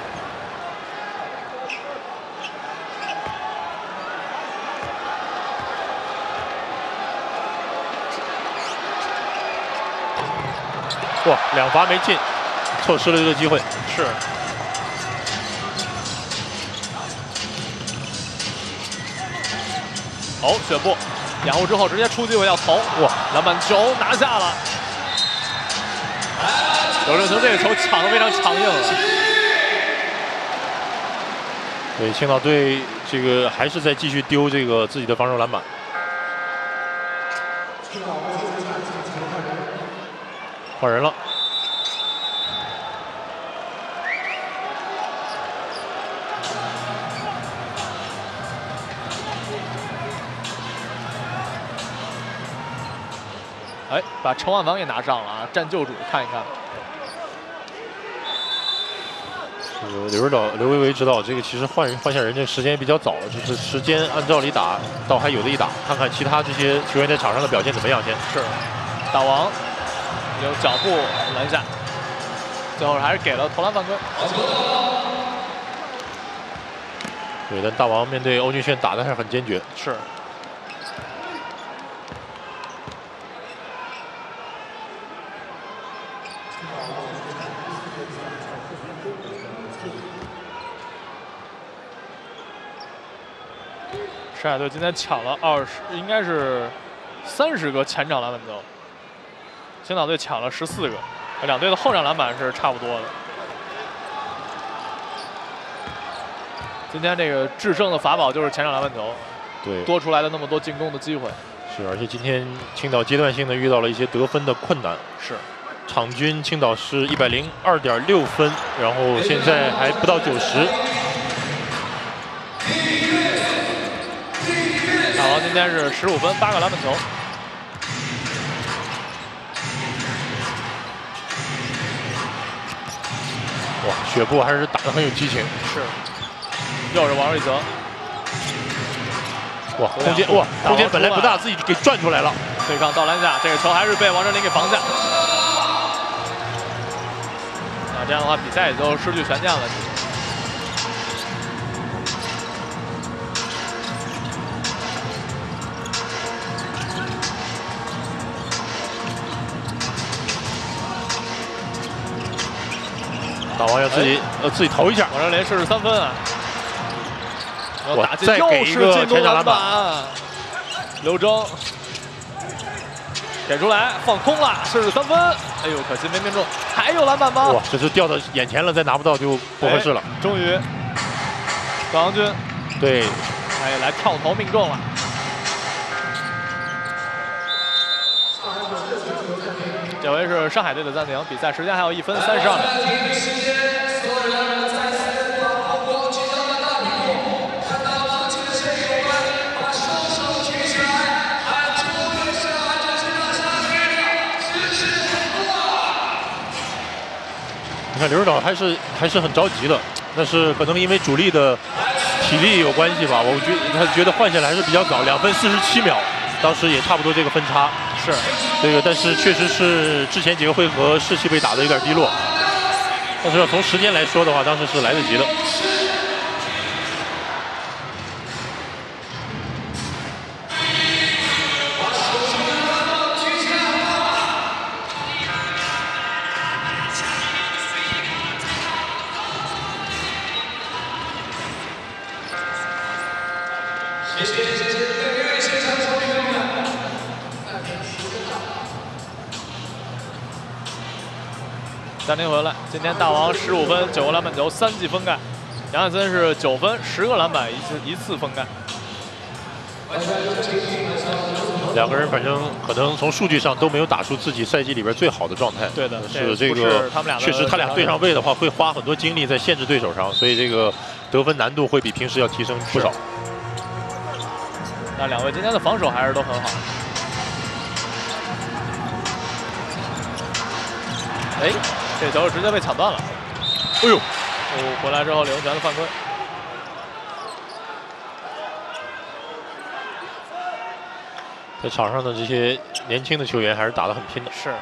哇，两罚没进，错失了这个机会。 是。哦，雪布掩护之后直接出机会要投，哇，篮板球拿下了。刘振雄这个球抢得非常强硬了。 对，青岛队这个还是在继续丢这个自己的防守篮板。换人了。 哎，把陈万房也拿上了啊！占救主，看一看。 这个刘指导刘维维指导，这个其实换人换下人这时间也比较早，就是时间按照理打，倒还有的一打。看看其他这些球员在场上的表现怎么样先。 是，大王有脚步篮下，最后还是给了投篮犯规。 对，但大王面对欧俊炫打的还是很坚决。 是。上海队今天抢了二十，应该是三十个前场篮板球。青岛队抢了十四个，两队的后场篮板是差不多的。今天这个制胜的法宝就是前场篮板球， 对， 多出来的那么多进攻的机会。 是，而且今天青岛阶段性的遇到了一些得分的困难。 是， 场均青岛是一百零二点六分，然后现在还不到九十。 大王今天是十五分，八个篮板球。 哇，雪布还是打得很有激情。 是，又是王瑞泽。 哇，空间哇，空间本来不大，自己给转出来了。 对抗到篮下，这个球还是被王哲林给防下。那这样的话，比赛也就失去悬念了。 大王要自己要自己投一下， 王哲林试试三分啊！ 我打进， 再给一个前场篮板。 刘铮给出来，放空了，试试三分。哎呦，可惜没命中。还有篮板吗？ 哇，这是掉到眼前了，再拿不到就不合适了。 哎、终于，段航军对， 哎，来跳投命中了。这回是上海队的暂停，比赛时间还有一分三十二秒。 你看刘指导还是还是很着急的，但是可能因为主力的体力有关系吧，我觉他觉得换下来还是比较早，两分四十七秒，当时也差不多这个分差。 是， 这个但是确实是之前几个回合士气被打得有点低落，但是要从时间来说的话，当时是来得及的。 暂停回来，今天大王十五分，九个篮板球，三记封盖。杨汉森是九分，十个篮板，一次一次封盖。 两个人反正可能从数据上都没有打出自己赛季里边最好的状态。 对的， 是这个， 他们俩确实他俩对上位的话，会花很多精力在限制对手上，所以这个得分难度会比平时要提升不少。 那两位今天的防守还是都很好。哎，这球直接被抢断了。哎呦！哦，回来之后李永泉的犯规。 在场上的这些年轻的球员还是打得很拼的。 是。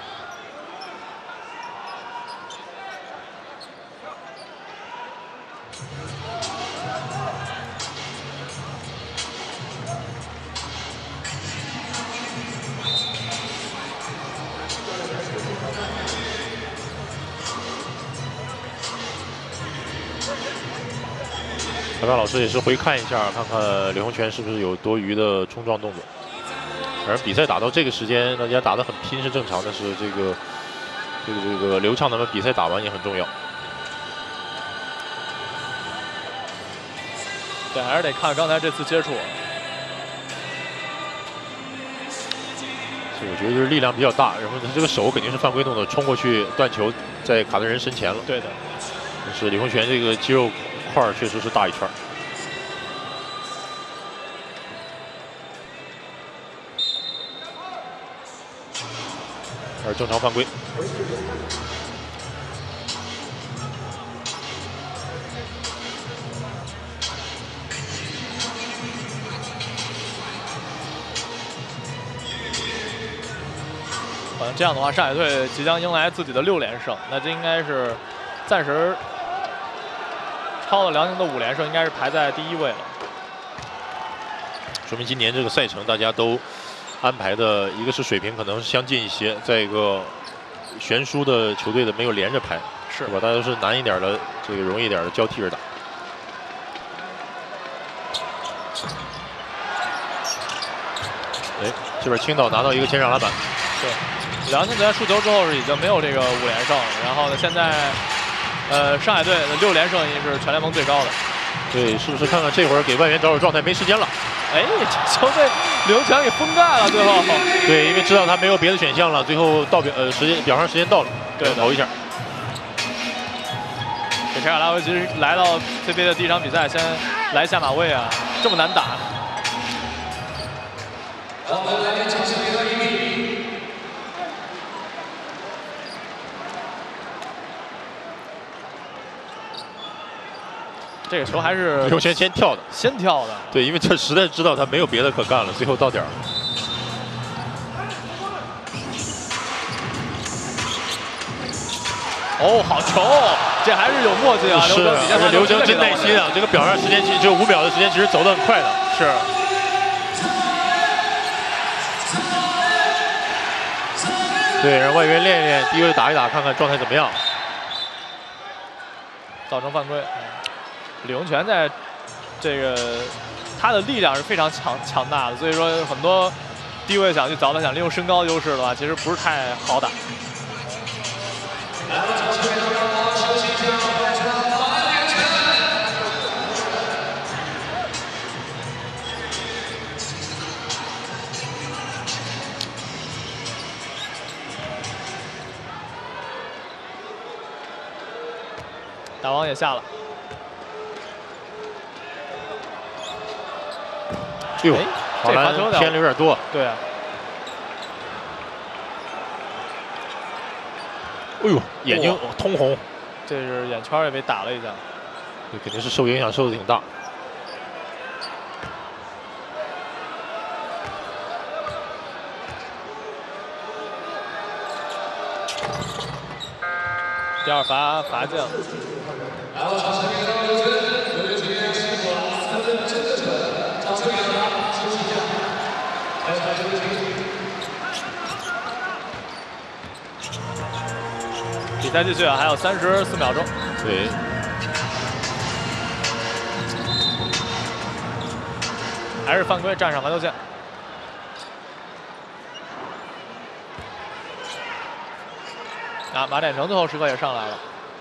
裁判老师也是回看一下，看看李洪权是不是有多余的冲撞动作。反正比赛打到这个时间，大家打得很拼是正常，但是这个这个这个流畅的比赛打完也很重要。 对，还是得看刚才这次接触。 所以我觉得就是力量比较大，然后他这个手肯定是犯规动作，冲过去断球，在卡在人身前了。 对的。 但是李洪权这个肌肉块确实是大一圈。而正常犯规。 好像这样的话，上海队即将迎来自己的六连胜，那这应该是暂时超了辽宁的五连胜，应该是排在第一位了。 说明今年这个赛程大家都安排的一个是水平可能相近一些，再一个悬殊的球队的没有连着排， 是吧？大家都是难一点的，这个容易一点的交替着打。哎，这边青岛拿到一个前场篮板。 对，辽宁队输球之后是已经没有这个五连胜了，然后呢，现在呃上海队的六连胜也是全联盟最高的。 对，是不是看看这会儿给外援找找状态？没时间了。 哎，这球被李永泉给封盖了，最后。 对，因为知道他没有别的选项了，最后到表呃时间表上时间到了， 对， 投一下。 给凯尔拉维奇来到 C B A 的第一场比赛，先来下马威啊，这么难打。这个球还是李永泉先跳的， 先跳的。 对，因为他实在知道他没有别的可干了，最后到点儿了。 哦，好球！这还是有默契啊， 是，而且刘铮真耐心啊，这个表上时间其实只有五秒的时间，其实走得很快的。 是。 对，让外援练一练，低位打一打，看看状态怎么样。 造成犯规。李永泉在这个他的力量是非常强强大的，所以说很多低位想去找他，想利用身高优势的话，其实不是太好打。大王也下了。 哎呦，好篮偏的有点多。 对啊。 哎呦，眼睛通红。 这是眼圈也被打了一下。 这肯定是受影响，受的挺大。 第二罚罚进。比赛继续啊，还有三十四秒钟。 对。 还是犯规，站上罚球线。 啊，马展成最后时刻也上来了。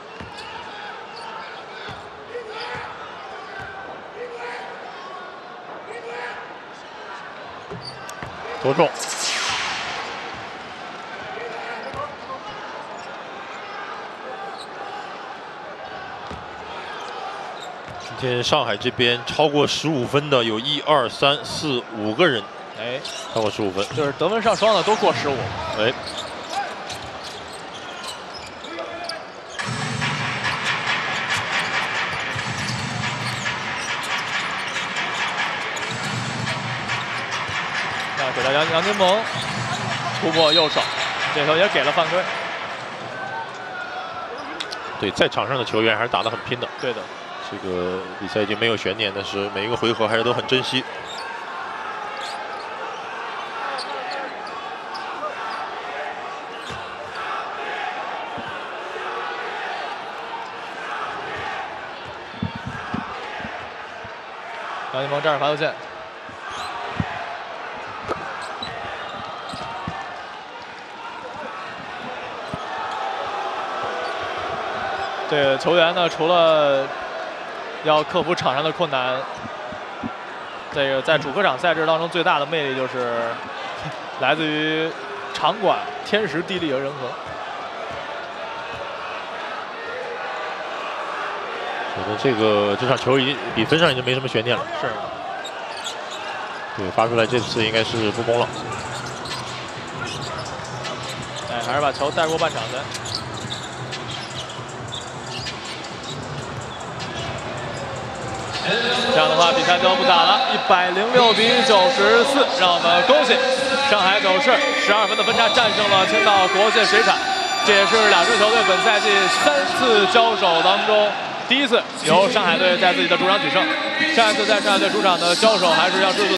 夺中。今天上海这边超过十五分的有一二三四五个人， 哎， 超过十五分， 就是得分上双的都过十五。 哎。 给到杨杨金鹏突破右手，这球也给了犯规。 对，在场上的球员还是打得很拼的。 对的， 这个比赛已经没有悬念，但是每一个回合还是都很珍惜。 杨金鹏站上罚球线。 这个球员呢，除了要克服场上的困难，这个在主客场赛制当中最大的魅力就是来自于场馆天时地利和人和。 我觉得这个这场球已经比分上已经没什么悬念了。 是。 对，发出来这次应该是不攻了。 哎，还是把球带过半场的。 这样的话，比赛就不打了，一百零六比九十四，让我们恭喜上海九市十二分的分差战胜了青岛国际水产，这也是两支球队本赛季三次交手当中第一次由上海队在自己的主场取胜。上一次在上海队主场的交手还是要追溯。